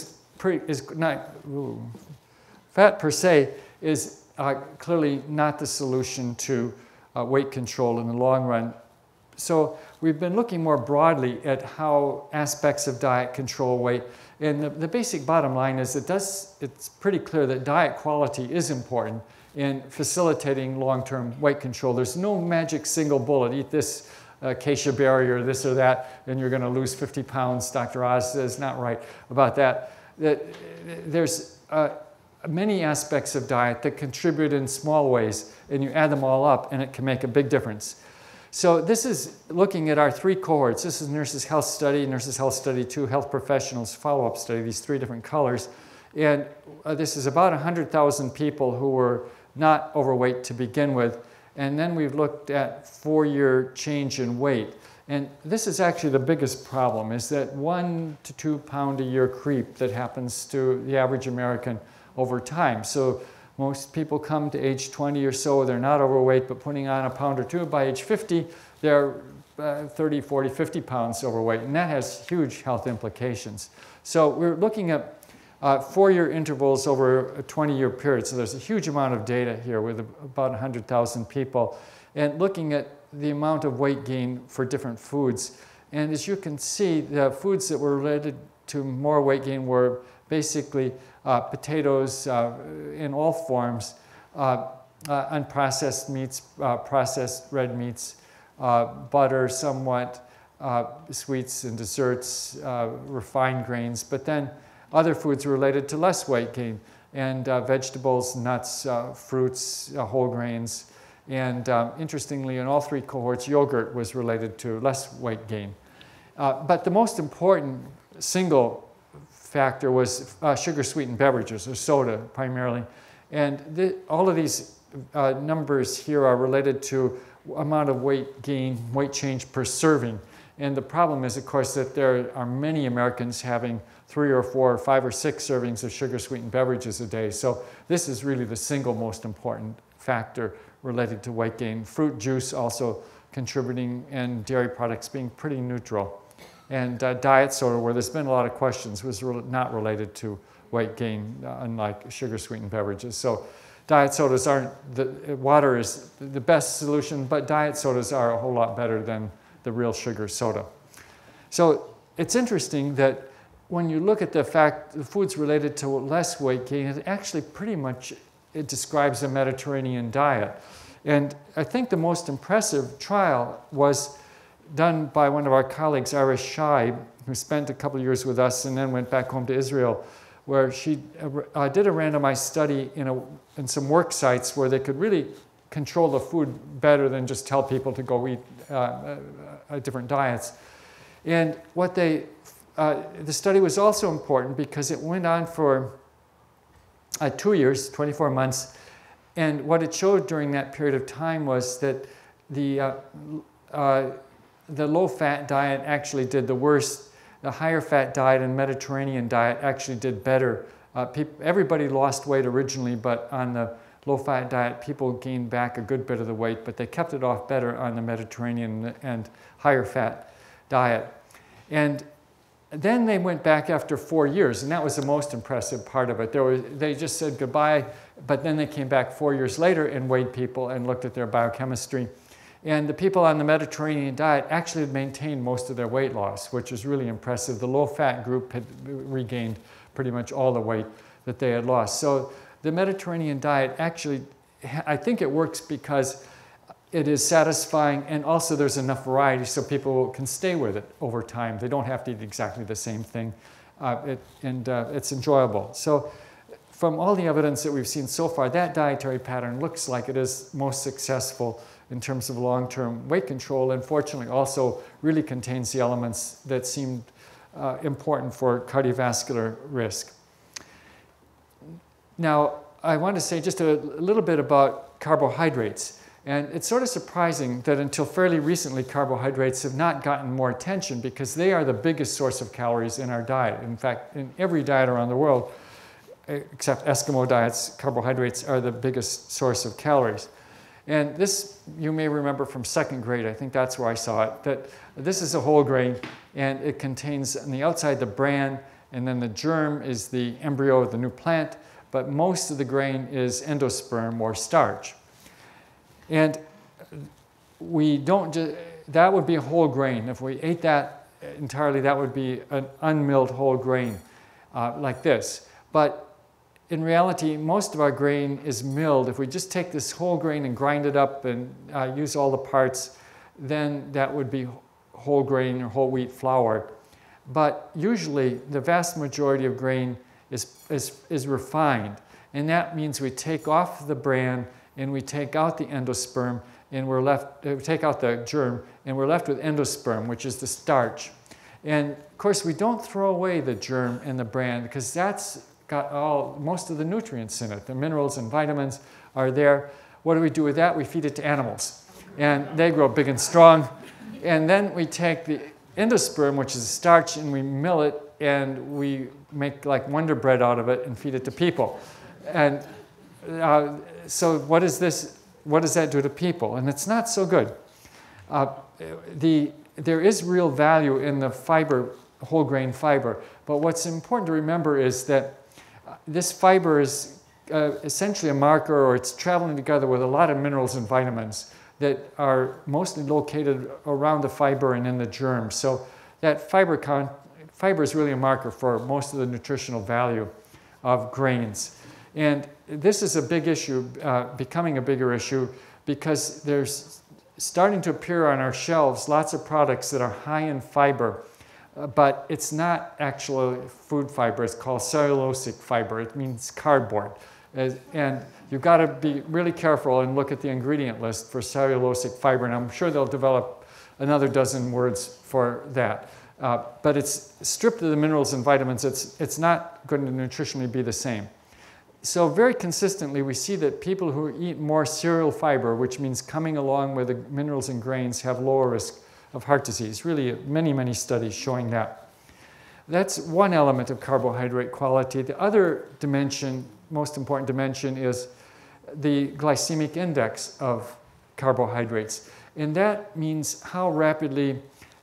is clearly not the solution to weight control in the long run. So we've been looking more broadly at how aspects of diet control weight. And the basic bottom line is it's pretty clear that diet quality is important in facilitating long-term weight control. There's no magic single bullet. Eat this acacia berry or this or that, and you're going to lose 50 pounds. Dr. Oz is not right about that. There's many aspects of diet that contribute in small ways, and you add them all up, and it can make a big difference. So this is looking at our 3 cohorts. This is Nurses' Health Study, Nurses' Health Study 2, Health Professionals Follow-Up Study, these 3 different colors. And this is about 100,000 people who were not overweight to begin with. And then we've looked at 4-year change in weight. And this is actually the biggest problem, is that 1 to 2 pound a year creep that happens to the average American over time. So most people come to age 20 or so, they're not overweight, but putting on a pound or 2. By age 50, they're 30, 40, 50 pounds overweight, and that has huge health implications. So we're looking at 4-year intervals over a 20-year period. So there's a huge amount of data here with about 100,000 people, and looking at the amount of weight gain for different foods. And as you can see, the foods that were related to more weight gain were basically potatoes in all forms, unprocessed meats, processed red meats, butter somewhat, sweets and desserts, refined grains, but then other foods related to less weight gain, and vegetables, nuts, fruits, whole grains, and interestingly, in all 3 cohorts, yogurt was related to less weight gain. But the most important single factor was sugar-sweetened beverages, or soda primarily. And all of these numbers here are related to amount of weight gain, weight change per serving. And the problem is, of course, that there are many Americans having 3 or 4 or 5 or 6 servings of sugar-sweetened beverages a day. So this is really the single most important factor related to weight gain. Fruit juice also contributing, and dairy products being pretty neutral. And diet soda, where there's been a lot of questions, was not related to weight gain, unlike sugar-sweetened beverages. So diet sodas aren't, water is the best solution, but diet sodas are a whole lot better than the real sugar soda. So it's interesting that when you look at the foods related to less weight gain, it actually pretty much, it describes a Mediterranean diet. And I think the most impressive trial was done by one of our colleagues, Iris Scheib, who spent a couple of years with us and then went back home to Israel, where she did a randomized study in some work sites where they could really control the food better than just tell people to go eat different diets. And the study was also important because it went on for 2 years, 24 months, and what it showed during that period of time was that the low-fat diet actually did the worst. The higher-fat diet and Mediterranean diet actually did better. Everybody lost weight originally, but on the low-fat diet, people gained back a good bit of the weight, but they kept it off better on the Mediterranean and higher-fat diet. And then they went back after 4 years, and that was the most impressive part of it. They just said goodbye, but then they came back 4 years later and weighed people and looked at their biochemistry. And the people on the Mediterranean diet actually had maintained most of their weight loss, which is really impressive. The low-fat group had regained pretty much all the weight that they had lost. So the Mediterranean diet actually, I think it works because it is satisfying, and also there's enough variety so people can stay with it over time. They don't have to eat exactly the same thing, it's enjoyable. So from all the evidence that we've seen so far, that dietary pattern looks like it is most successful in terms of long-term weight control, and fortunately also really contains the elements that seemed important for cardiovascular risk. Now, I want to say just a little bit about carbohydrates. And it's sort of surprising that until fairly recently, carbohydrates have not gotten more attention because they are the biggest source of calories in our diet. In fact, in every diet around the world, except Eskimo diets, carbohydrates are the biggest source of calories. And this, you may remember from second grade, I think that's where I saw it, that this is a whole grain, and it contains on the outside the bran, and then the germ is the embryo of the new plant, but most of the grain is endosperm or starch. And we don't just, that would be a whole grain. If we ate that entirely, that would be an unmilled whole grain like this. But in reality, most of our grain is milled. If we just take this whole grain and grind it up and use all the parts, then that would be whole grain or whole wheat flour. But usually, the vast majority of grain is refined. And that means we take off the bran and we take out the endosperm and we're left, we take out the germ and we're left with endosperm, which is the starch. And of course, we don't throw away the germ and the bran because that's got most of the nutrients in it. The minerals and vitamins are there. What do we do with that? We feed it to animals. And they grow big and strong. And then we take the endosperm, which is a starch, and we mill it, and we make like Wonder Bread out of it and feed it to people. And so what is this? What does that do to people? And it's not so good. There is real value in the fiber, whole grain fiber. But what's important to remember is that this fiber is essentially a marker, or it's traveling together with a lot of minerals and vitamins that are mostly located around the fiber and in the germ. So that fiber is really a marker for most of the nutritional value of grains. And this is a big issue, becoming a bigger issue, because there's starting to appear on our shelves lots of products that are high in fiber, but it's not actually food fiber. It's called cellulosic fiber. It means cardboard. And you've got to be really careful and look at the ingredient list for cellulosic fiber, and I'm sure they'll develop another dozen words for that. But it's stripped of the minerals and vitamins. It's not going to nutritionally be the same. So very consistently, we see that people who eat more cereal fiber, which means coming along with the minerals and grains, have lower risk of heart disease. Really, many, many studies showing that. That's one element of carbohydrate quality. The other dimension, most important dimension, is the glycemic index of carbohydrates. And that means how rapidly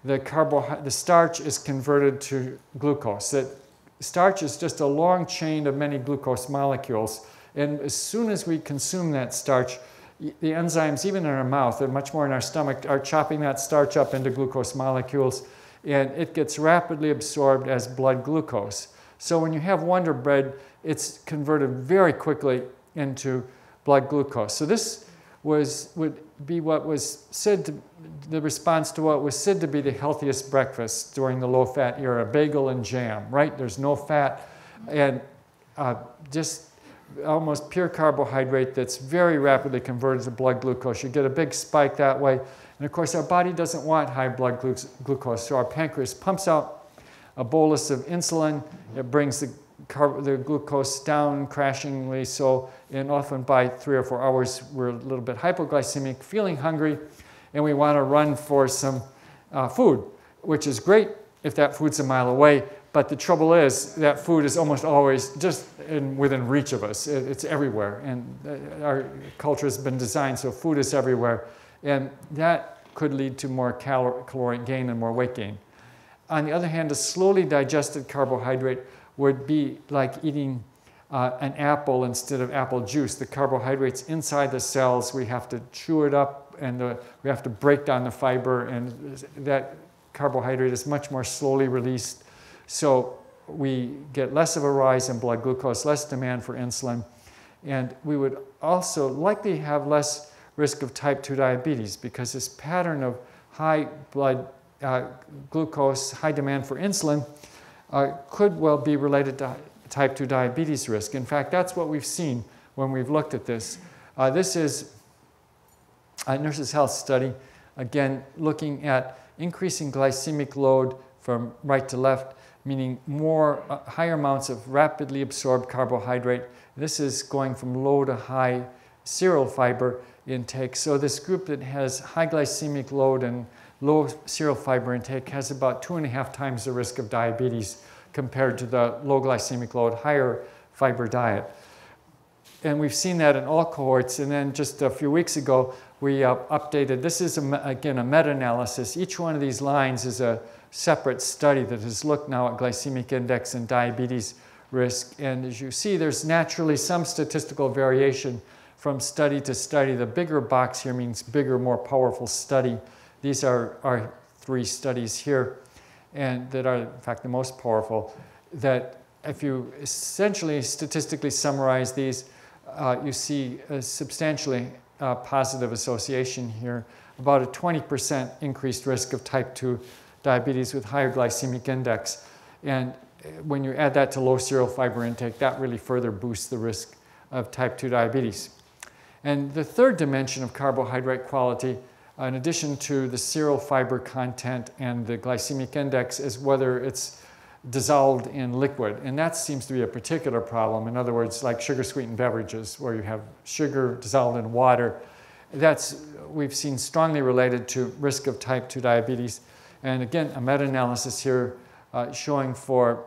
the starch is converted to glucose. That starch is just a long chain of many glucose molecules. And as soon as we consume that starch, the enzymes, even in our mouth, and much more in our stomach, are chopping that starch up into glucose molecules, and it gets rapidly absorbed as blood glucose. So when you have Wonder Bread, it's converted very quickly into blood glucose. So this would be what was said to, the response to what was said to be the healthiest breakfast during the low-fat era, bagel and jam, right? There's no fat and just almost pure carbohydrate that's very rapidly converted to blood glucose. You get a big spike that way. And of course, our body doesn't want high blood glucose, so our pancreas pumps out a bolus of insulin. It brings the glucose down crashingly, so, and often by 3 or 4 hours, we're a little bit hypoglycemic, feeling hungry, and we want to run for some food, which is great if that food's a mile away. But the trouble is that food is almost always just within reach of us. It's everywhere, and our culture has been designed so food is everywhere, and that could lead to more caloric gain and more weight gain. On the other hand, a slowly digested carbohydrate would be like eating an apple instead of apple juice. The carbohydrate's inside the cells. We have to chew it up, and we have to break down the fiber, and that carbohydrate is much more slowly released. So we get less of a rise in blood glucose, less demand for insulin, and we would also likely have less risk of type 2 diabetes, because this pattern of high blood glucose, high demand for insulin, could well be related to type 2 diabetes risk. In fact, that's what we've seen when we've looked at this. This is a Nurses' Health study, again, looking at increasing glycemic load from right to left. meaning higher amounts of rapidly absorbed carbohydrate. This is going from low to high cereal fiber intake. So this group that has high glycemic load and low cereal fiber intake has about 2.5 times the risk of diabetes compared to the low glycemic load, higher fiber diet. And we've seen that in all cohorts. And then just a few weeks ago, we updated. This is, again, a meta-analysis. Each one of these lines is a separate study that has looked now at glycemic index and diabetes risk. And as you see, there's naturally some statistical variation from study to study. The bigger box here means bigger, more powerful study. These are our 3 studies here, and that are, in fact, the most powerful. That if you essentially statistically summarize these, you see a substantially positive association here, about a 20% increased risk of type 2 diabetes with higher glycemic index. And when you add that to low cereal fiber intake, that really further boosts the risk of type 2 diabetes. And the third dimension of carbohydrate quality, in addition to the cereal fiber content and the glycemic index, is whether it's dissolved in liquid. And that seems to be a particular problem. In other words, like sugar-sweetened beverages, where you have sugar dissolved in water. We've seen strongly related to risk of type 2 diabetes. And again, a meta-analysis here showing for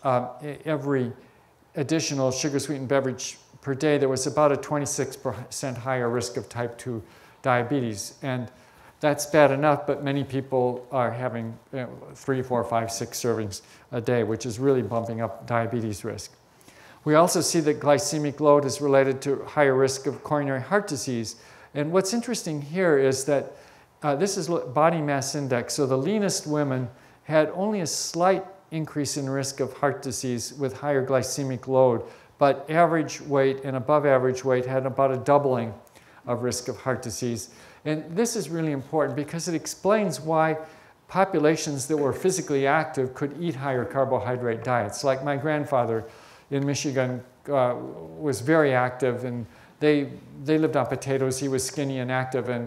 every additional sugar-sweetened beverage per day, there was about a 26% higher risk of type 2 diabetes. And that's bad enough, but many people are having 3, 4, 5, 6 servings a day, which is really bumping up diabetes risk. We also see that glycemic load is related to higher risk of coronary heart disease. And what's interesting here is that this is body mass index. So the leanest women had only a slight increase in risk of heart disease with higher glycemic load, but average weight and above average weight had about a doubling of risk of heart disease. And this is really important because it explains why populations that were physically active could eat higher carbohydrate diets. Like my grandfather in Michigan was very active, and they lived on potatoes. He was skinny and active and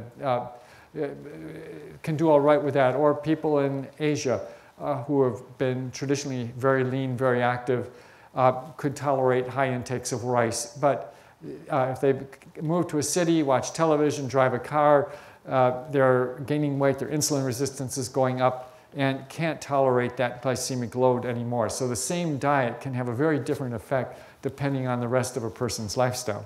can do all right with that. Or people in Asia who have been traditionally very lean, very active, could tolerate high intakes of rice. But if they move to a city, watch television, drive a car, they're gaining weight, their insulin resistance is going up, and can't tolerate that glycemic load anymore. So the same diet can have a very different effect depending on the rest of a person's lifestyle.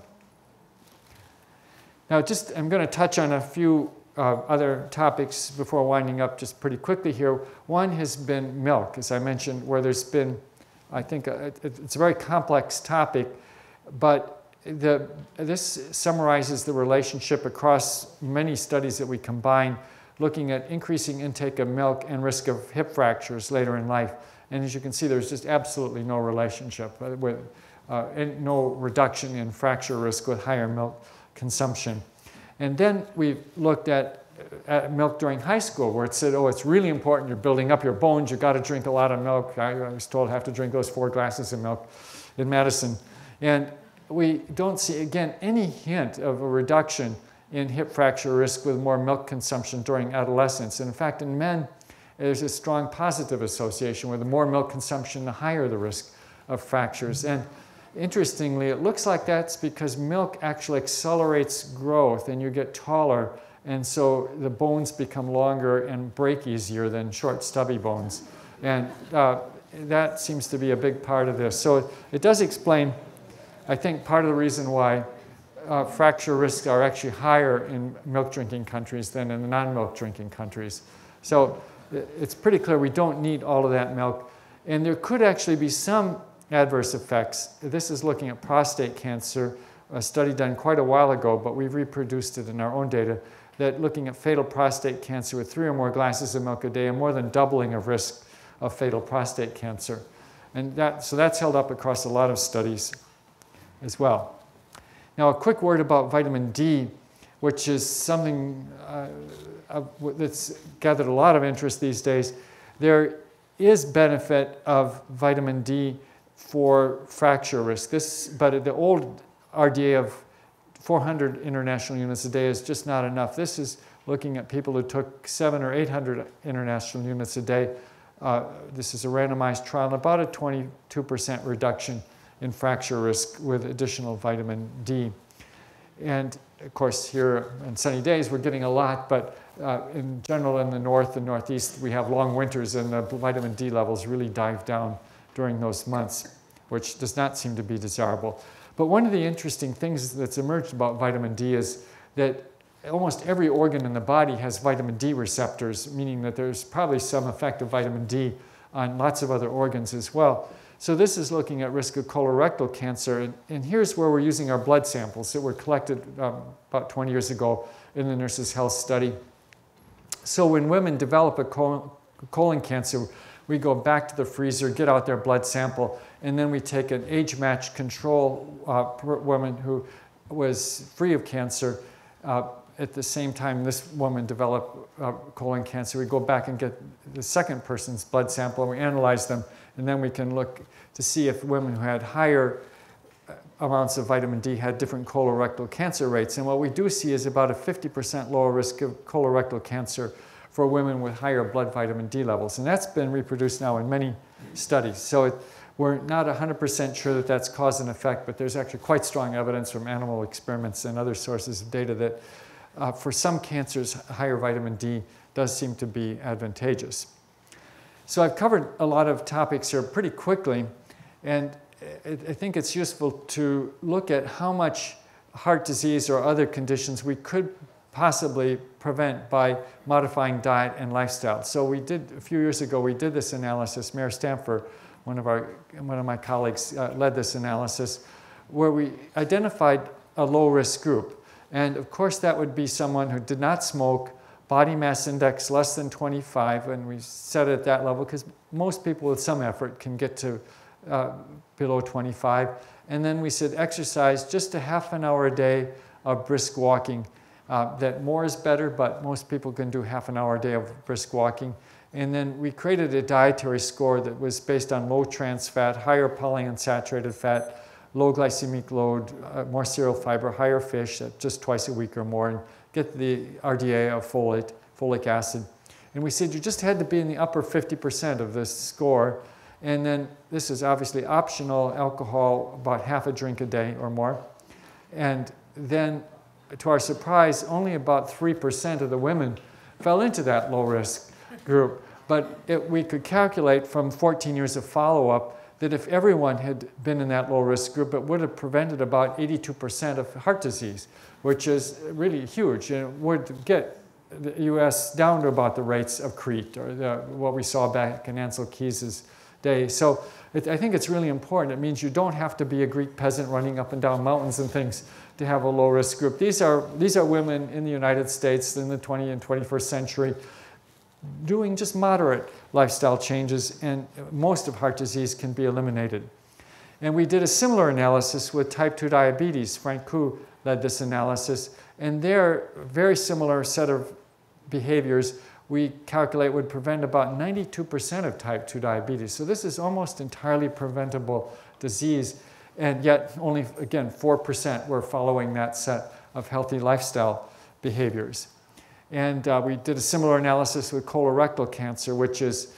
Now, I'm going to touch on a few other topics before winding up just pretty quickly here. One has been milk, as I mentioned, where there's been, I think, it's a very complex topic, but this summarizes the relationship across many studies that we combine, looking at increasing intake of milk and risk of hip fractures later in life. And as you can see, there's just absolutely no relationship, and no reduction in fracture risk with higher milk consumption. And then we looked at milk during high school, where it said, oh, it's really important, you're building up your bones, you've got to drink a lot of milk. I was told I have to drink those 4 glasses of milk in medicine. And we don't see, again, any hint of a reduction in hip fracture risk with more milk consumption during adolescence. And in fact, in men, there's a strong positive association where the more milk consumption, the higher the risk of fractures. And interestingly, it looks like that's because milk actually accelerates growth and you get taller, and so the bones become longer and break easier than short, stubby bones. And that seems to be a big part of this. So it does explain, I think, part of the reason why fracture risks are actually higher in milk drinking countries than in the non-milk drinking countries. So it's pretty clear we don't need all of that milk. And there could actually be some adverse effects. This is looking at prostate cancer, a study done quite a while ago, but we've reproduced it in our own data, that looking at fatal prostate cancer with 3 or more glasses of milk a day, and more than doubling of risk of fatal prostate cancer. And so that's held up across a lot of studies as well. Now, a quick word about vitamin D, which is something that's gathered a lot of interest these days. There is benefit of vitamin D for fracture risk. But the old RDA of 400 international units a day is just not enough. This is looking at people who took 700 or 800 international units a day. This is a randomized trial, and about a 22% reduction in fracture risk with additional vitamin D. And of course, here on sunny days, we're getting a lot, but in general, in the north and northeast, we have long winters, and the vitamin D levels really dive down during those months, which does not seem to be desirable. But one of the interesting things that's emerged about vitamin D is that almost every organ in the body has vitamin D receptors, meaning that there's probably some effect of vitamin D on lots of other organs as well. So this is looking at risk of colorectal cancer, and here's where we're using our blood samples that were collected about 20 years ago in the Nurses' Health Study. So when women develop a colon cancer, we go back to the freezer, get out their blood sample, and then we take an age-matched control woman who was free of cancer. At the same time this woman developed colon cancer, we go back and get the second person's blood sample, and we analyze them, and then we can look to see if women who had higher amounts of vitamin D had different colorectal cancer rates. And what we do see is about a 50% lower risk of colorectal cancer for women with higher blood vitamin D levels. And that's been reproduced now in many studies. So we're not 100% sure that that's cause and effect, but there's actually quite strong evidence from animal experiments and other sources of data that for some cancers, higher vitamin D does seem to be advantageous. So I've covered a lot of topics here pretty quickly, and I think it's useful to look at how much heart disease or other conditions we could possibly prevent by modifying diet and lifestyle. So we did, a few years ago, we did this analysis. Mayor Stamfer, one of my colleagues, led this analysis, where we identified a low-risk group. And of course, that would be someone who did not smoke, body mass index less than 25, and we set it at that level because most people with some effort can get to below 25. And then we said exercise just a half an hour a day of brisk walking. That more is better, but most people can do half an hour a day of brisk walking. And then we created a dietary score that was based on low trans fat, higher polyunsaturated fat, low glycemic load, more cereal fiber, higher fish just twice a week or more, and get the RDA of folic acid. And we said you just had to be in the upper 50% of this score. And then this is obviously optional, alcohol, about half a drink a day or more. And then, to our surprise, only about 3% of the women fell into that low-risk group. But we could calculate from 14 years of follow-up that if everyone had been in that low-risk group, it would have prevented about 82% of heart disease, which is really huge, and it would get the U.S. down to about the rates of Crete, or what we saw back in Ansel Keys's day. So I think it's really important. It means you don't have to be a Greek peasant running up and down mountains and things to have a low-risk group. These are women in the United States in the 20th and 21st century doing just moderate lifestyle changes, and most of heart disease can be eliminated. And we did a similar analysis with type 2 diabetes. Frank Koo led this analysis, and their very similar set of behaviors we calculate would prevent about 92% of type 2 diabetes. So this is almost entirely preventable disease, and yet only, again, 4% were following that set of healthy lifestyle behaviors. And we did a similar analysis with colorectal cancer, which is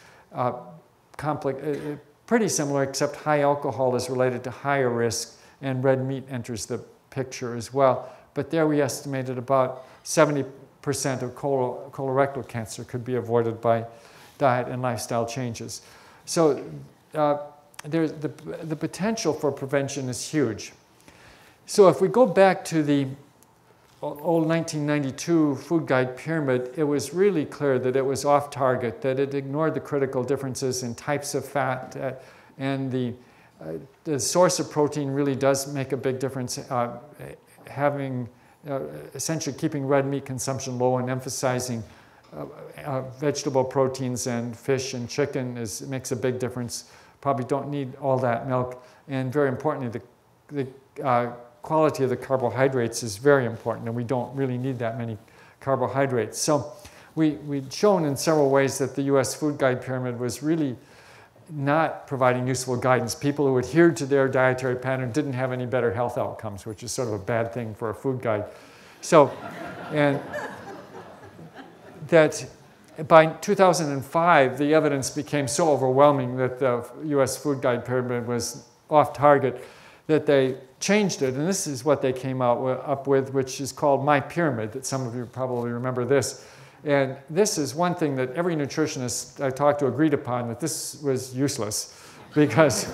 pretty similar, except high alcohol is related to higher risk, and red meat enters the picture as well. But there we estimated about 70% of colorectal cancer could be avoided by diet and lifestyle changes. So there's the potential for prevention is huge. So if we go back to the old 1992 food guide pyramid, it was really clear that it was off target, that it ignored the critical differences in types of fat, and the source of protein really does make a big difference. Essentially keeping red meat consumption low and emphasizing vegetable proteins and fish and chicken makes a big difference. Probably don't need all that milk. And very importantly, the quality of the carbohydrates is very important, and we don't really need that many carbohydrates. So we'd shown in several ways that the US food guide pyramid was really not providing useful guidance. People who adhered to their dietary pattern didn't have any better health outcomes, which is sort of a bad thing for a food guide. So, and that by 2005, the evidence became so overwhelming that the US Food Guide pyramid was off target that they changed it. And this is what they came up with, which is called My Pyramid, that some of you probably remember this. And this is one thing that every nutritionist I talked to agreed upon, that this was useless because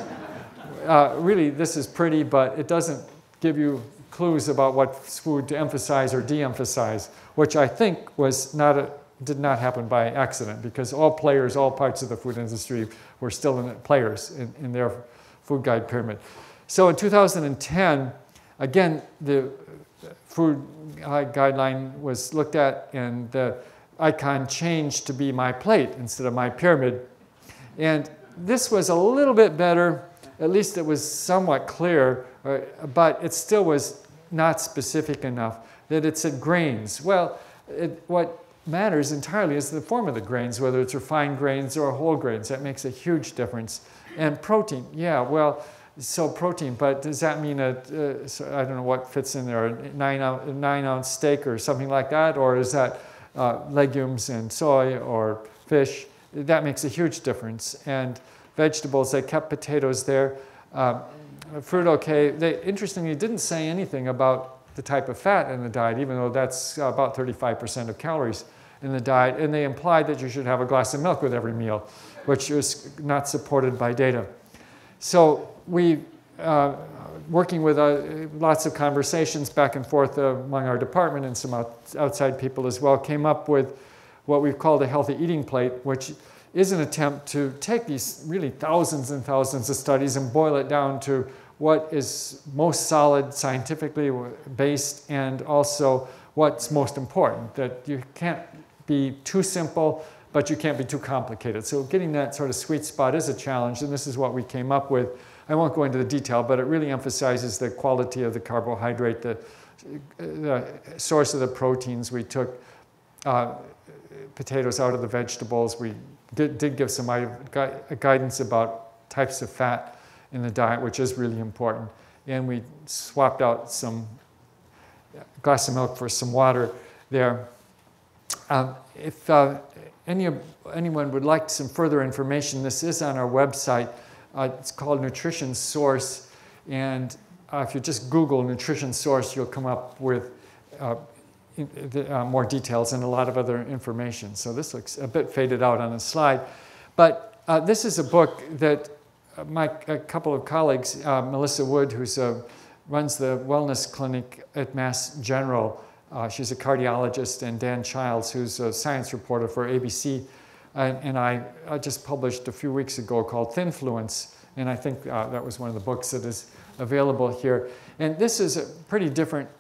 really this is pretty, but it doesn't give you clues about what food to emphasize or de-emphasize, which I think did not happen by accident, because all players, all parts of the food industry were still players in their food guide pyramid. So in 2010, again, the food guideline was looked at and the icon changed to be My Plate instead of My Pyramid. And this was a little bit better, at least it was somewhat clear, but it still was not specific enough that it said grains. Well, what matters entirely is the form of the grains, whether it's refined grains or whole grains. That makes a huge difference. And protein, yeah, well, so protein, but does that mean I don't know what fits in there, a 9-ounce steak or something like that? Or is that legumes and soy or fish? That makes a huge difference. And vegetables, they kept potatoes there. Fruit, okay. Interestingly, didn't say anything about the type of fat in the diet, even though that's about 35% of calories in the diet. And they implied that you should have a glass of milk with every meal, which is not supported by data. So we, working with lots of conversations back and forth among our department and some outside people as well, came up with what we've called a healthy eating plate, which is an attempt to take these really thousands and thousands of studies and boil it down to what is most solid, scientifically based, and also what's most important. That you can't be too simple, but you can't be too complicated. So getting that sort of sweet spot is a challenge, and this is what we came up with. I won't go into the detail, but it really emphasizes the quality of the carbohydrate, the source of the proteins. We took potatoes out of the vegetables. We did give some guidance about types of fat in the diet, which is really important. And we swapped out some glass of milk for some water there. If anyone would like some further information, this is on our website. It's called Nutrition Source, and if you just Google Nutrition Source, you'll come up with more details and a lot of other information. So this looks a bit faded out on the slide, but this is a book that a couple of colleagues, Melissa Wood, who runs the wellness clinic at Mass General, she's a cardiologist, and Dan Childs, who's a science reporter for ABC, and I just published a few weeks ago called Thinfluence, and I think that was one of the books that is available here. And this is pretty different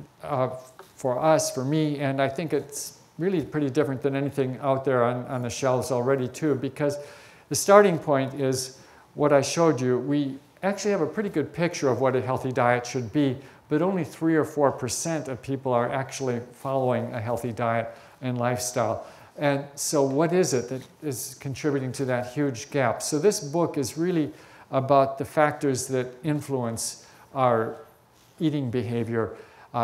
for us, for me, and I think it's really pretty different than anything out there on the shelves already too, because the starting point is what I showed you. We actually have a pretty good picture of what a healthy diet should be, but only 3 or 4% of people are actually following a healthy diet and lifestyle. And so what is it that is contributing to that huge gap? So this book is really about the factors that influence our eating behavior.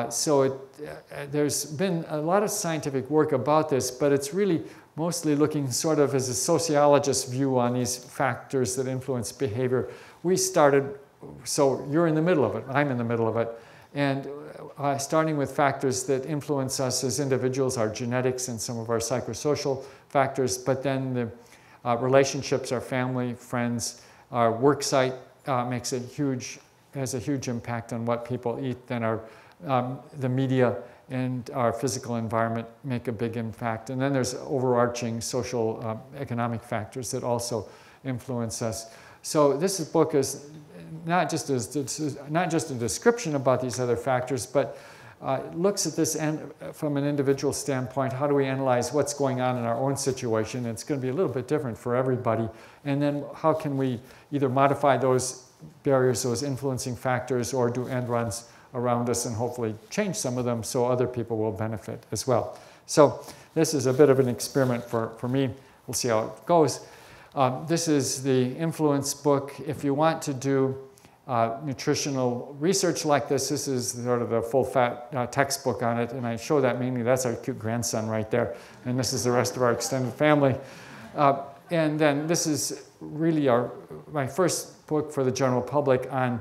There's been a lot of scientific work about this, but it's really mostly looking sort of as a sociologist's view on these factors that influence behavior. We started, so you're in the middle of it, I'm in the middle of it, and starting with factors that influence us as individuals, our genetics and some of our psychosocial factors, but then the relationships, our family, friends, our work site has a huge impact on what people eat. Then the media and our physical environment make a big impact. And then there's overarching social economic factors that also influence us. So this book is not just a description about these other factors, but looks at this from an individual standpoint. How do we analyze what's going on in our own situation? It's going to be a little bit different for everybody. And then how can we either modify those barriers, those influencing factors, or do end runs around us and hopefully change some of them so other people will benefit as well. So this is a bit of an experiment for me. We'll see how it goes. This is the Influence book. If you want to do nutritional research like this. This is sort of the full fat textbook on it, and I show that mainly. That's our cute grandson right there, and this is the rest of our extended family. And then this is really my first book for the general public on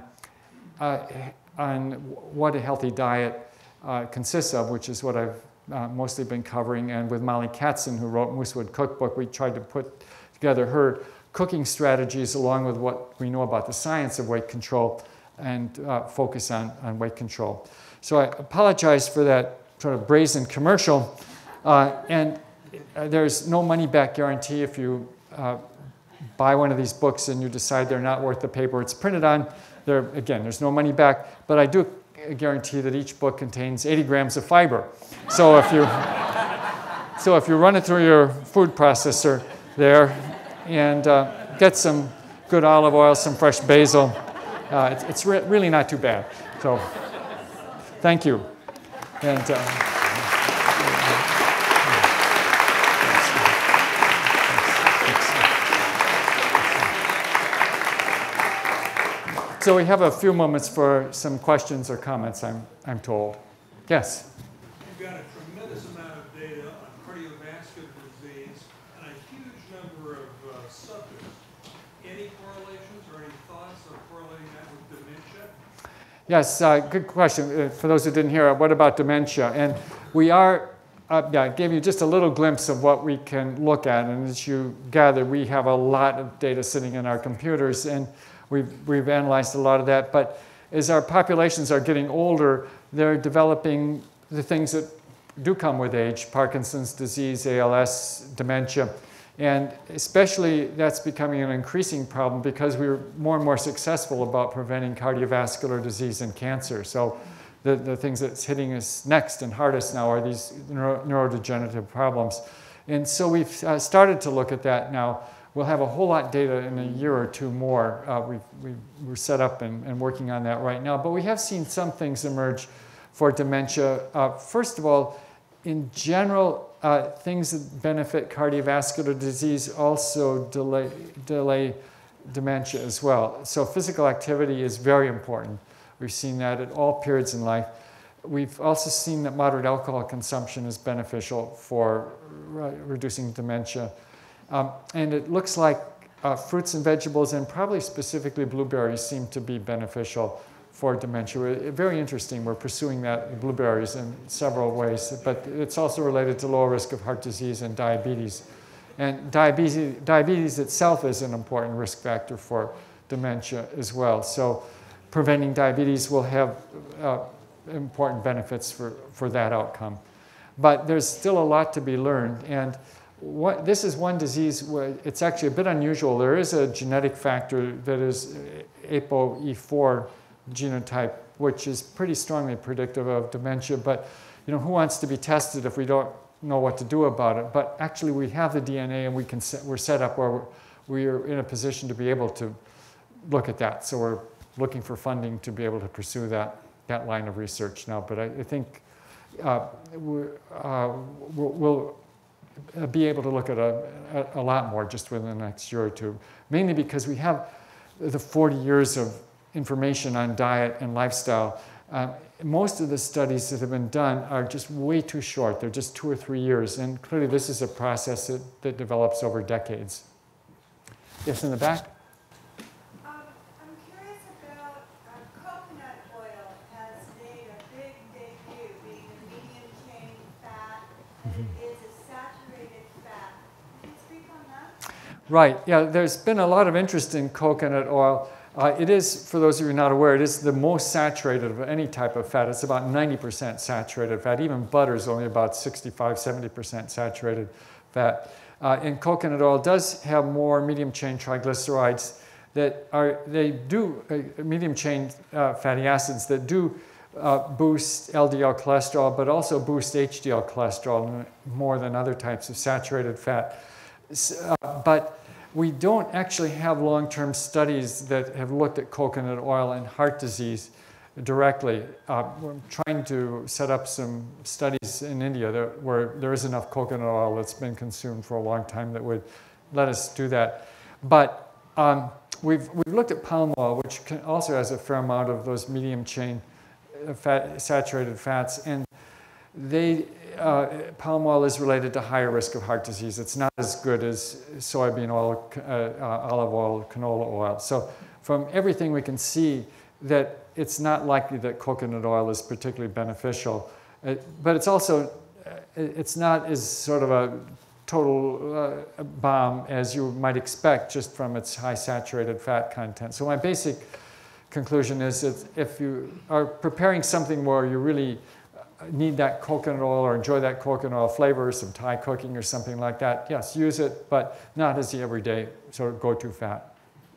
what a healthy diet consists of, which is what I've mostly been covering. And with Molly Katzen, who wrote Moosewood Cookbook, we tried to put together her cooking strategies along with what we know about the science of weight control and focus on weight control. So I apologize for that sort of brazen commercial. And there's no money-back guarantee if you buy one of these books and you decide they're not worth the paper it's printed on. Again, there's no money back, but I do guarantee that each book contains 80 grams of fiber. So if you run it through your food processor there and get some good olive oil, some fresh basil, it's really not too bad. So thank you. And so we have a few moments for some questions or comments, I'm told. Yes? You've got a tremendous amount of data on cardiovascular disease and a huge number of subjects. Any correlations or any thoughts of correlating that with dementia? Yes, good question. For those who didn't hear, what about dementia? And we are, I gave you just a little glimpse of what we can look at. And as you gather, we have a lot of data sitting in our computers. And we've analyzed a lot of that, but as our populations are getting older, they're developing the things that do come with age: Parkinson's disease, ALS, dementia. And especially that's becoming an increasing problem because we're more and more successful about preventing cardiovascular disease and cancer. So the things that's hitting us next and hardest now are these neurodegenerative problems. And so we've started to look at that now. We'll have a whole lot of data in a year or two more. We're set up and working on that right now. But we have seen some things emerge for dementia. First of all, in general, things that benefit cardiovascular disease also delay dementia as well. So physical activity is very important. We've seen that at all periods in life. We've also seen that moderate alcohol consumption is beneficial for reducing dementia. And it looks like fruits and vegetables, and probably specifically blueberries, seem to be beneficial for dementia. Very interesting. We're pursuing that in blueberries in several ways, but it's also related to lower risk of heart disease and diabetes. And diabetes itself is an important risk factor for dementia as well. So preventing diabetes will have important benefits for that outcome. But there's still a lot to be learned. And this is one disease where it's actually a bit unusual. There is a genetic factor that is ApoE4 genotype, which is pretty strongly predictive of dementia. But who wants to be tested if we don't know what to do about it? But actually, we have the DNA, and we're set up where we're in a position to be able to look at that. So we're looking for funding to be able to pursue that line of research now. But I think we'll be able to look at a lot more just within the next year or two, mainly because we have the 40 years of information on diet and lifestyle. Most of the studies that have been done are just way too short. They're just 2 or 3 years, and clearly this is a process that develops over decades. Yes, in the back? I'm curious about coconut oil has made a big debut, being a medium chain fat, and it is a saturated fat. Can you speak on that? Right, yeah, there's been a lot of interest in coconut oil. It is, for those of you not aware, it is the most saturated of any type of fat. It's about 90% saturated fat. Even butter is only about 65–70% saturated fat. And coconut oil does have more medium-chain triglycerides medium-chain fatty acids that do boost LDL cholesterol, but also boost HDL cholesterol more than other types of saturated fat. But we don't actually have long-term studies that have looked at coconut oil and heart disease directly. We're trying to set up some studies in India where there is enough coconut oil that's been consumed for a long time that would let us do that. But we've looked at palm oil, which also has a fair amount of those medium chain saturated fats, and palm oil is related to higher risk of heart disease. It's not as good as soybean oil, olive oil, canola oil. So from everything we can see that it's not likely that coconut oil is particularly beneficial. But it's also, it's not as sort of a total bomb as you might expect just from its high saturated fat content. So my basic conclusion is that if you are preparing something where you really need that coconut oil or enjoy that coconut oil flavor, some Thai cooking or something like that, yes, use it, but not as the everyday sort of go-to fat.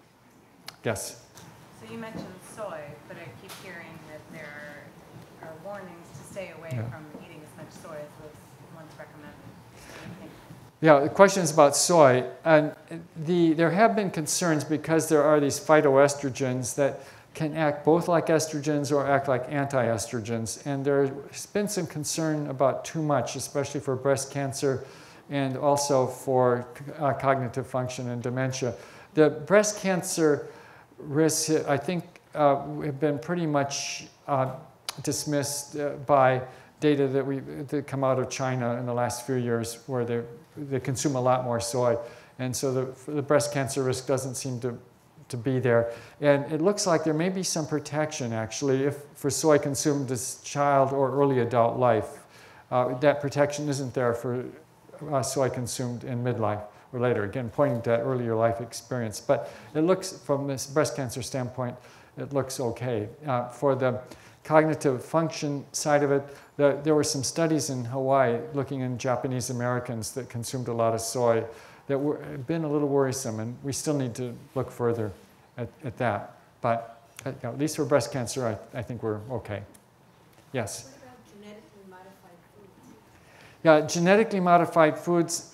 Yes? So you mentioned soy, but I keep hearing that there are warnings to stay away from eating as much soy as was once recommended. Yeah, the question is about soy. And there have been concerns because there are these phytoestrogens that can act both like estrogens or act like anti-estrogens. And there's been some concern about too much, especially for breast cancer and also for cognitive function and dementia. The breast cancer risks, I think, have been pretty much dismissed by data that come out of China in the last few years, where they consume a lot more soy. And so the breast cancer risk doesn't seem to be there. And it looks like there may be some protection, actually, for soy consumed as child or early adult life. That protection isn't there for soy consumed in midlife or later, again, pointing to that earlier life experience. But it looks, from this breast cancer standpoint, it looks okay. For the cognitive function side of it, there were some studies in Hawaii looking in Japanese Americans that consumed a lot of soy that have been a little worrisome, and we still need to look further at that. But at least for breast cancer, I think we're okay. Yes? What about genetically modified foods? Yeah, genetically modified foods.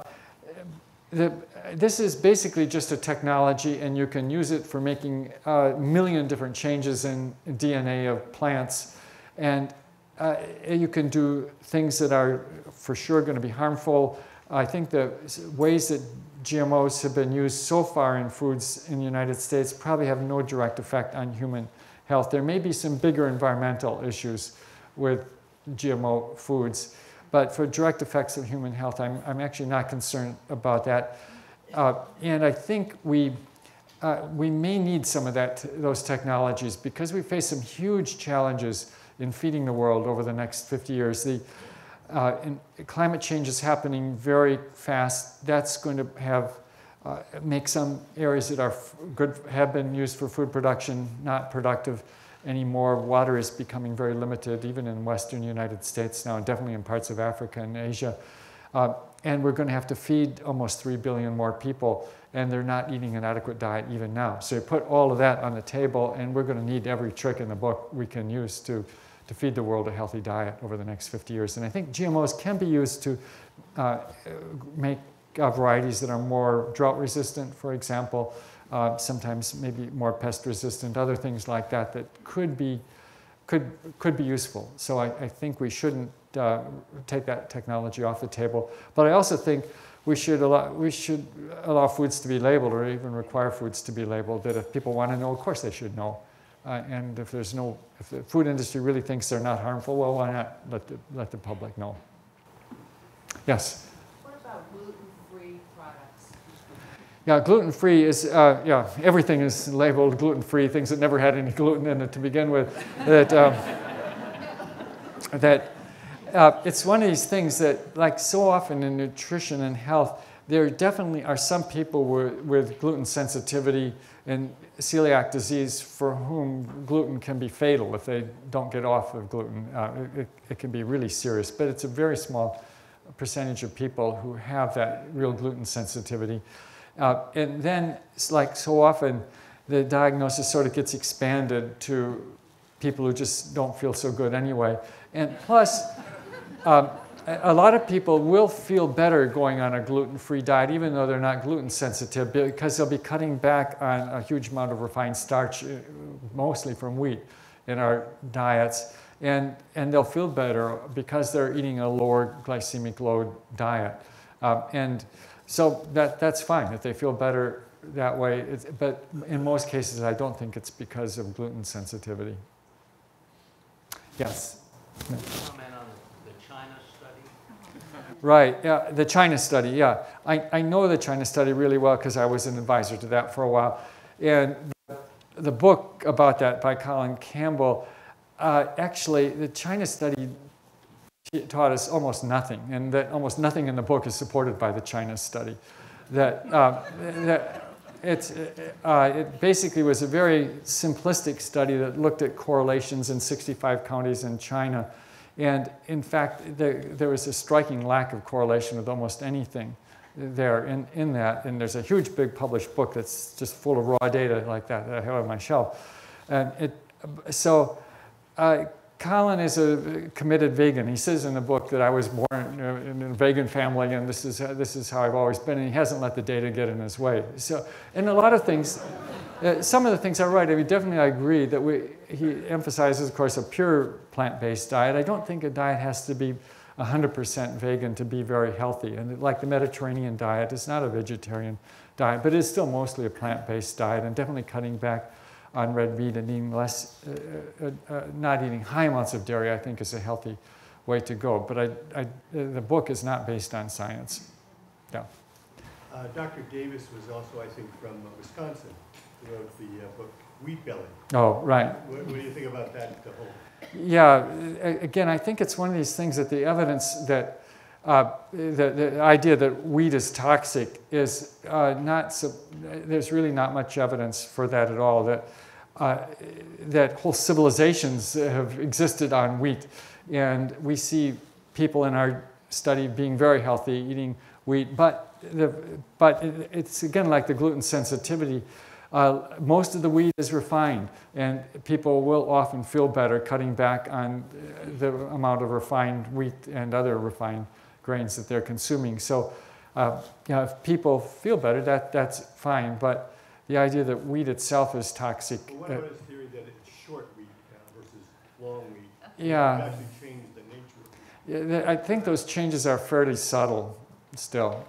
This is basically just a technology, and you can use it for making a million different changes in DNA of plants. And you can do things that are for sure going to be harmful. I think the ways that GMOs have been used so far in foods in the United States probably have no direct effect on human health. There may be some bigger environmental issues with GMO foods, but for direct effects of human health, I'm actually not concerned about that. And I think we may need some of those technologies because we face some huge challenges in feeding the world over the next 50 years. Climate change is happening very fast. That's going to make some areas that are good, have been used for food production, not productive anymore. Water is becoming very limited, even in Western United States now, and definitely in parts of Africa and Asia. And we're going to have to feed almost 3 billion more people, and they're not eating an adequate diet even now. So you put all of that on the table, and we're going to need every trick in the book we can use to feed the world a healthy diet over the next 50 years. And I think GMOs can be used to make varieties that are more drought resistant, for example, sometimes maybe more pest resistant, other things like that that could be useful. So I think we shouldn't take that technology off the table. But I also think we should allow foods to be labeled, or even require foods to be labeled, that if people want to know, of course they should know. And if the food industry really thinks they're not harmful, well, why not let the public know? Yes? What about gluten-free products? Yeah, gluten-free is, everything is labeled gluten-free, things that never had any gluten in it to begin with. It's one of these things that, like so often in nutrition and health, there definitely are some people with gluten sensitivity and celiac disease for whom gluten can be fatal if they don't get off of gluten. It can be really serious, but it's a very small percentage of people who have that real gluten sensitivity. And then, it's like so often, the diagnosis sort of gets expanded to people who just don't feel so good anyway. And plus, a lot of people will feel better going on a gluten-free diet, even though they're not gluten sensitive, because they'll be cutting back on a huge amount of refined starch, mostly from wheat, in our diets. And they'll feel better because they're eating a lower glycemic load diet. And so that's fine. If they feel better that way. But in most cases, I don't think it's because of gluten sensitivity. Yes? Comment on the China study? Right, yeah, the China study, yeah. I know the China study really well because I was an advisor to that for a while. And the book about that by Colin Campbell, actually, the China study taught us almost nothing, and that almost nothing in the book is supported by the China study. It basically was a very simplistic study that looked at correlations in 65 counties in China. And in fact, there was a striking lack of correlation with almost anything there in that. And there's a huge, big published book that's just full of raw data like that I have on my shelf. And Colin is a committed vegan. He says in the book that I was born in a vegan family, and this is how I've always been, and he hasn't let the data get in his way. So, and a lot of things, some of the things are right. I mean, definitely I agree that he emphasizes, of course, a pure plant-based diet. I don't think a diet has to be 100% vegan to be very healthy. And like the Mediterranean diet, it's not a vegetarian diet, but it's still mostly a plant-based diet, and definitely cutting back on red meat and eating less, not eating high amounts of dairy, I think is a healthy way to go. But the book is not based on science. Yeah. Dr. Davis was also, I think, from Wisconsin, who wrote the book Wheat Belly. Oh, right. What do you think about that, the whole? Yeah, again, I think it's one of these things that the evidence that the idea that wheat is toxic is there's really not much evidence for that at all. That whole civilizations have existed on wheat, and we see people in our study being very healthy, eating wheat, but it's again like the gluten sensitivity. Most of the wheat is refined, and people will often feel better cutting back on the amount of refined wheat and other refined grains that they're consuming. So, if people feel better, that's fine. But the idea that wheat itself is toxic. Well, what about his theory that it's short wheat versus long wheat? Yeah. It actually changed the nature of wheat. I think those changes are fairly subtle still.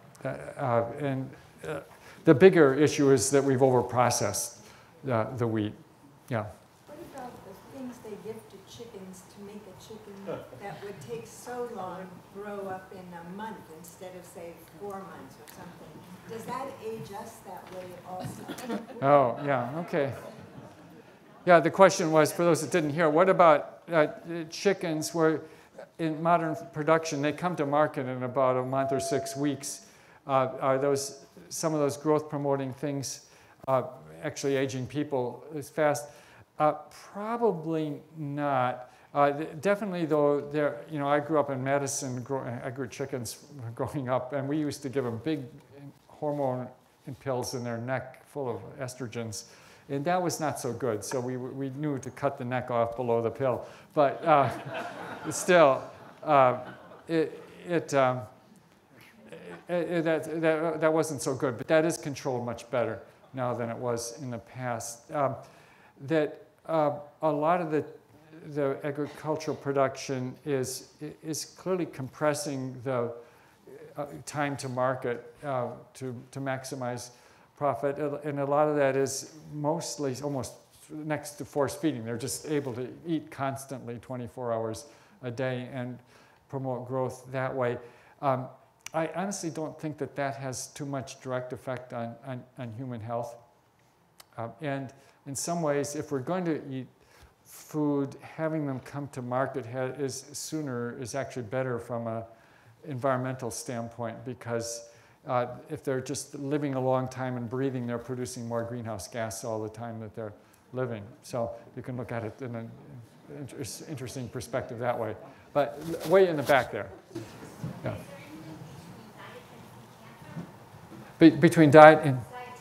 The bigger issue is that we've overprocessed the wheat. Yeah. What about the things they give to chickens to make a chicken that would take so long grow up in a month instead of, say, 4 months or something? Does that age us that way also? Oh, yeah, okay. Yeah, the question was, for those that didn't hear, what about chickens where in modern production, they come to market in about a month or 6 weeks. Are some of those growth promoting things actually aging people as fast? Probably not. Definitely though, I grew up in Madison, I grew chickens growing up, and we used to give them big hormone pills in their neck full of estrogens. And that was not so good, so we knew to cut the neck off below the pill. But still, that wasn't so good. But that is controlled much better now than it was in the past. A lot of the agricultural production is clearly compressing the time to market to maximize profit, and a lot of that is mostly almost next to force feeding. They're just able to eat constantly 24 hours a day and promote growth that way. I honestly don't think that has too much direct effect on human health. And in some ways, if we're going to eat food, having them come to market sooner is actually better from an environmental standpoint, because if they're just living a long time and breathing, they're producing more greenhouse gas all the time that they're living. So you can look at it in an interesting perspective that way. But way in the back there. Yeah. Between diet and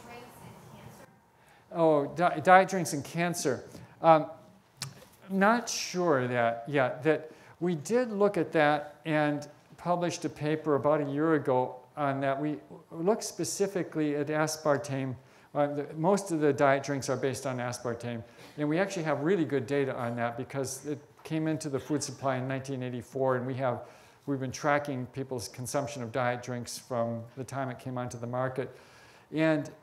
cancer? Diet, drinks, and cancer. Not sure that we did look at that and published a paper about a year ago on that. We looked specifically at aspartame. Most of the diet drinks are based on aspartame, and we actually have really good data on that because it came into the food supply in 1984, and we've been tracking people's consumption of diet drinks from the time it came onto the market. And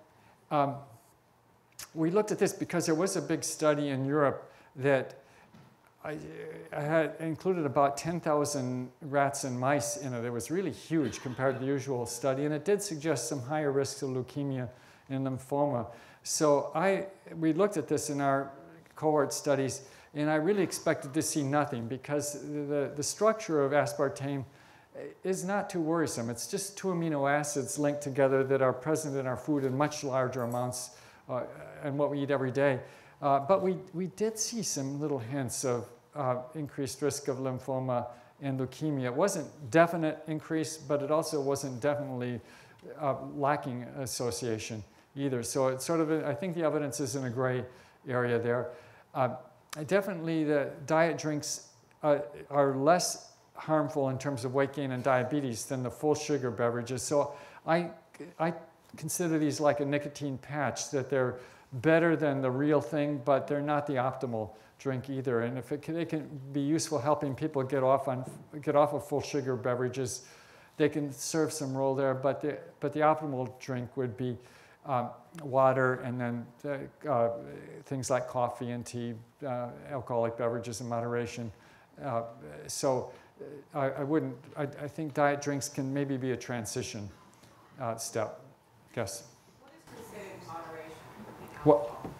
we looked at this because there was a big study in Europe that I had included about 10,000 rats and mice in it. It was really huge compared to the usual study, and it did suggest some higher risks of leukemia and lymphoma. So we looked at this in our cohort studies, and I really expected to see nothing because the structure of aspartame is not too worrisome. It's just 2 amino acids linked together that are present in our food in much larger amounts and what we eat every day. But we did see some little hints of increased risk of lymphoma and leukemia. It wasn't definite increase, but it also wasn't definitely lacking association either. So it's sort of, I think the evidence is in a gray area there. Definitely the diet drinks are less harmful in terms of weight gain and diabetes than the full sugar beverages. So I consider these like a nicotine patch, that they're better than the real thing, but they're not the optimal drink either. And if they can be useful helping people get off of full sugar beverages, they can serve some role there. But the optimal drink would be water, and then things like coffee and tea, alcoholic beverages in moderation. So I think diet drinks can maybe be a transition step. Yes? What is considered moderation in alcohol?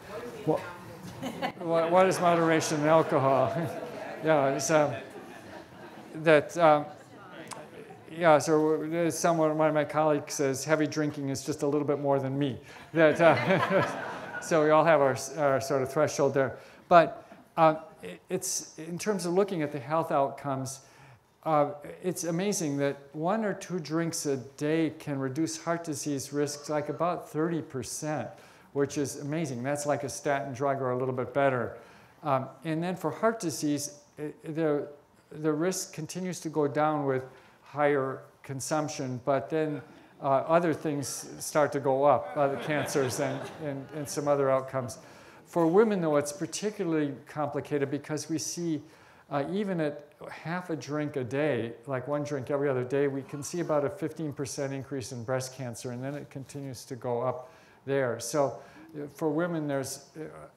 What is moderation in alcohol? Yeah, it's yeah, so one of my colleagues says heavy drinking is just a little bit more than me. So we all have our sort of threshold there. But it's, in terms of looking at the health outcomes, it's amazing that 1 or 2 drinks a day can reduce heart disease risks like about 30%, which is amazing. That's like a statin drug or a little bit better. And then for heart disease, the risk continues to go down with higher consumption, but then other things start to go up, other cancers and some other outcomes. For women, though, it's particularly complicated because we see even at half a drink a day, like 1 drink every other day, we can see about a 15% increase in breast cancer, and then it continues to go up there. So for women, there's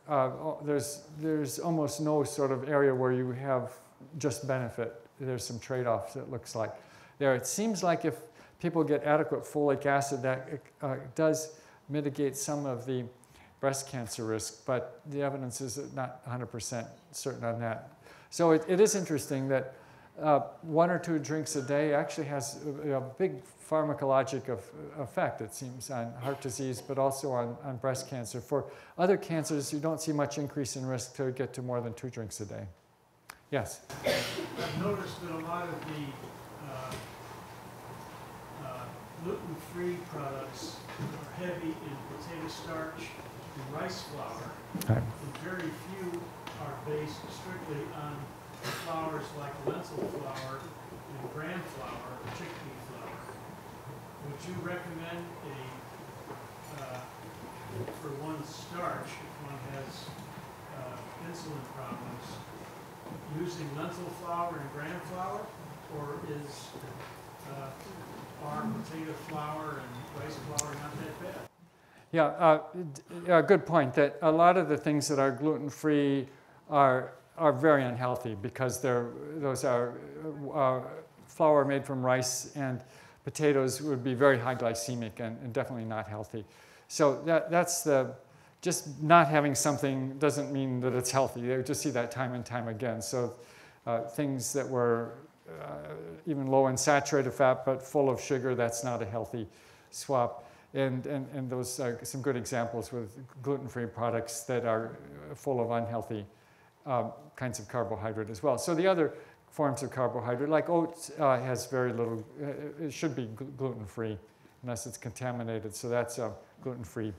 almost no sort of area where you have just benefit. There's some trade-offs, it looks like. There, it seems like if people get adequate folic acid, that does mitigate some of the breast cancer risk, but the evidence is not 100% certain on that. So it is interesting that 1 or 2 drinks a day actually has a big pharmacologic effect, it seems, on heart disease, but also on breast cancer. For other cancers, you don't see much increase in risk to get to more than 2 drinks a day. Yes? I've noticed that a lot of the gluten-free products are heavy in potato starch and rice flour, and very few are based strictly on flours like lentil flour and gram flour or chickpea flour. Would you recommend for one's starch, if one has insulin problems, using lentil flour and gram flour, or is our potato flour and rice flour not that bad? Yeah, good point. That a lot of the things that are gluten-free are very unhealthy because those are flour made from rice, and potatoes would be very high glycemic and definitely not healthy. So that's just not having something doesn't mean that it's healthy. You just see that time and time again. So things that were even low in saturated fat but full of sugar, that's not a healthy swap. And those are some good examples with gluten-free products that are full of unhealthy kinds of carbohydrate as well. So the other forms of carbohydrate, like oats, has very little, it should be gluten-free unless it's contaminated. So that's a gluten-free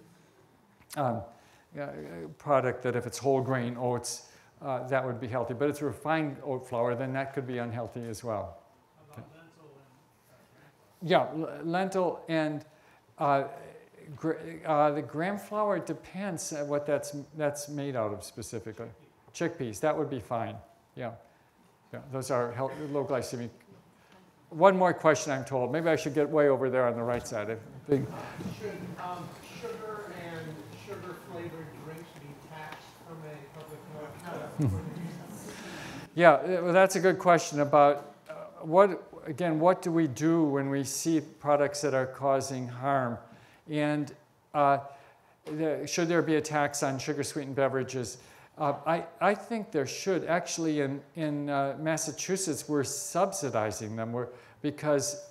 product that if it's whole grain oats, that would be healthy. But if it's refined oat flour, then that could be unhealthy as well. How about lentil and lentil and the gram flour, it depends on what that's made out of specifically. Chickpeas, that would be fine. Yeah, those are low glycemic. One more question, I'm told. Maybe I should get way over there on the right side. Should sugar and flavored drinks be taxed from a public health point of view? Yeah, well, that's a good question about what do we do when we see products that are causing harm? And should there be a tax on sugar-sweetened beverages? I think there should. Actually, in Massachusetts, we're subsidizing them because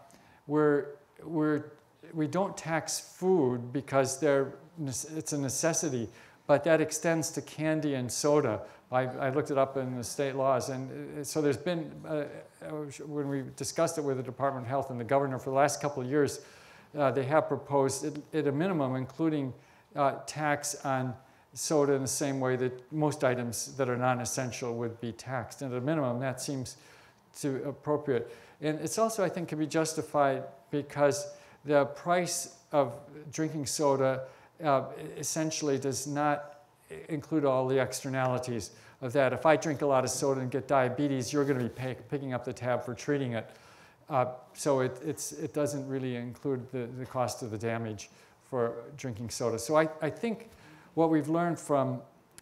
we don't tax food because it's a necessity, but that extends to candy and soda. I looked it up in the state laws, and so there's been, when we discussed it with the Department of Health and the governor for the last couple of years, they have proposed, at a minimum, including tax on soda in the same way that most items that are non-essential would be taxed. And at a minimum, that seems to appropriate. And it's also, I think, can be justified because the price of drinking soda essentially does not include all the externalities of that. If I drink a lot of soda and get diabetes, you're going to be picking up the tab for treating it. So it doesn't really include the cost of the damage for drinking soda. So I think what we've learned from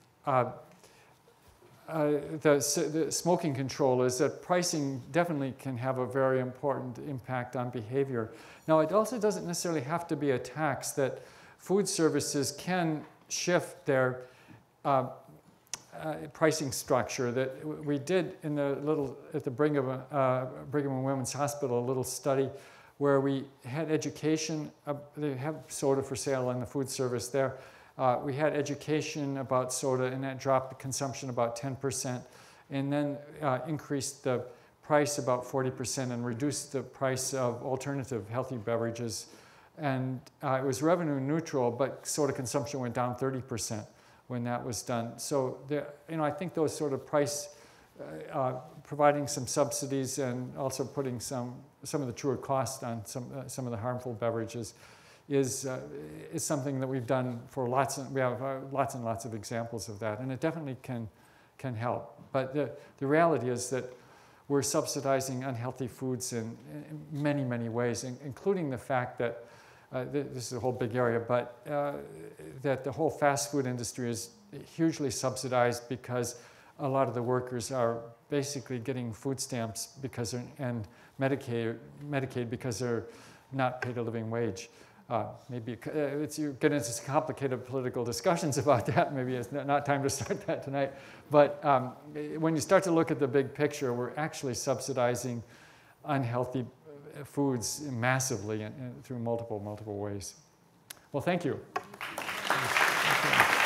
the smoking control is that pricing definitely can have a very important impact on behavior. Now, it also doesn't necessarily have to be a tax. That food services can shift their pricing structure. That we did in at the Brigham and Women's Hospital, a little study where we had education. They have soda for sale in the food service there. We had education about soda, and that dropped the consumption about 10%, and then increased the price about 40% and reduced the price of alternative healthy beverages. And it was revenue neutral, but soda consumption went down 30% when that was done. So I think those sort of price, providing some subsidies and also putting some of the truer costs on some of the harmful beverages is something that we've done for we have lots and lots of examples of that, and it definitely can help. But the reality is that we're subsidizing unhealthy foods in many, many ways, including the fact that this is a whole big area, but that the whole fast food industry is hugely subsidized because a lot of the workers are basically getting food stamps and Medicaid because they're not paid a living wage. Maybe you get into complicated political discussions about that. Maybe it's not time to start that tonight. But when you start to look at the big picture, we're actually subsidizing unhealthy foods massively and through multiple ways. Well, thank you.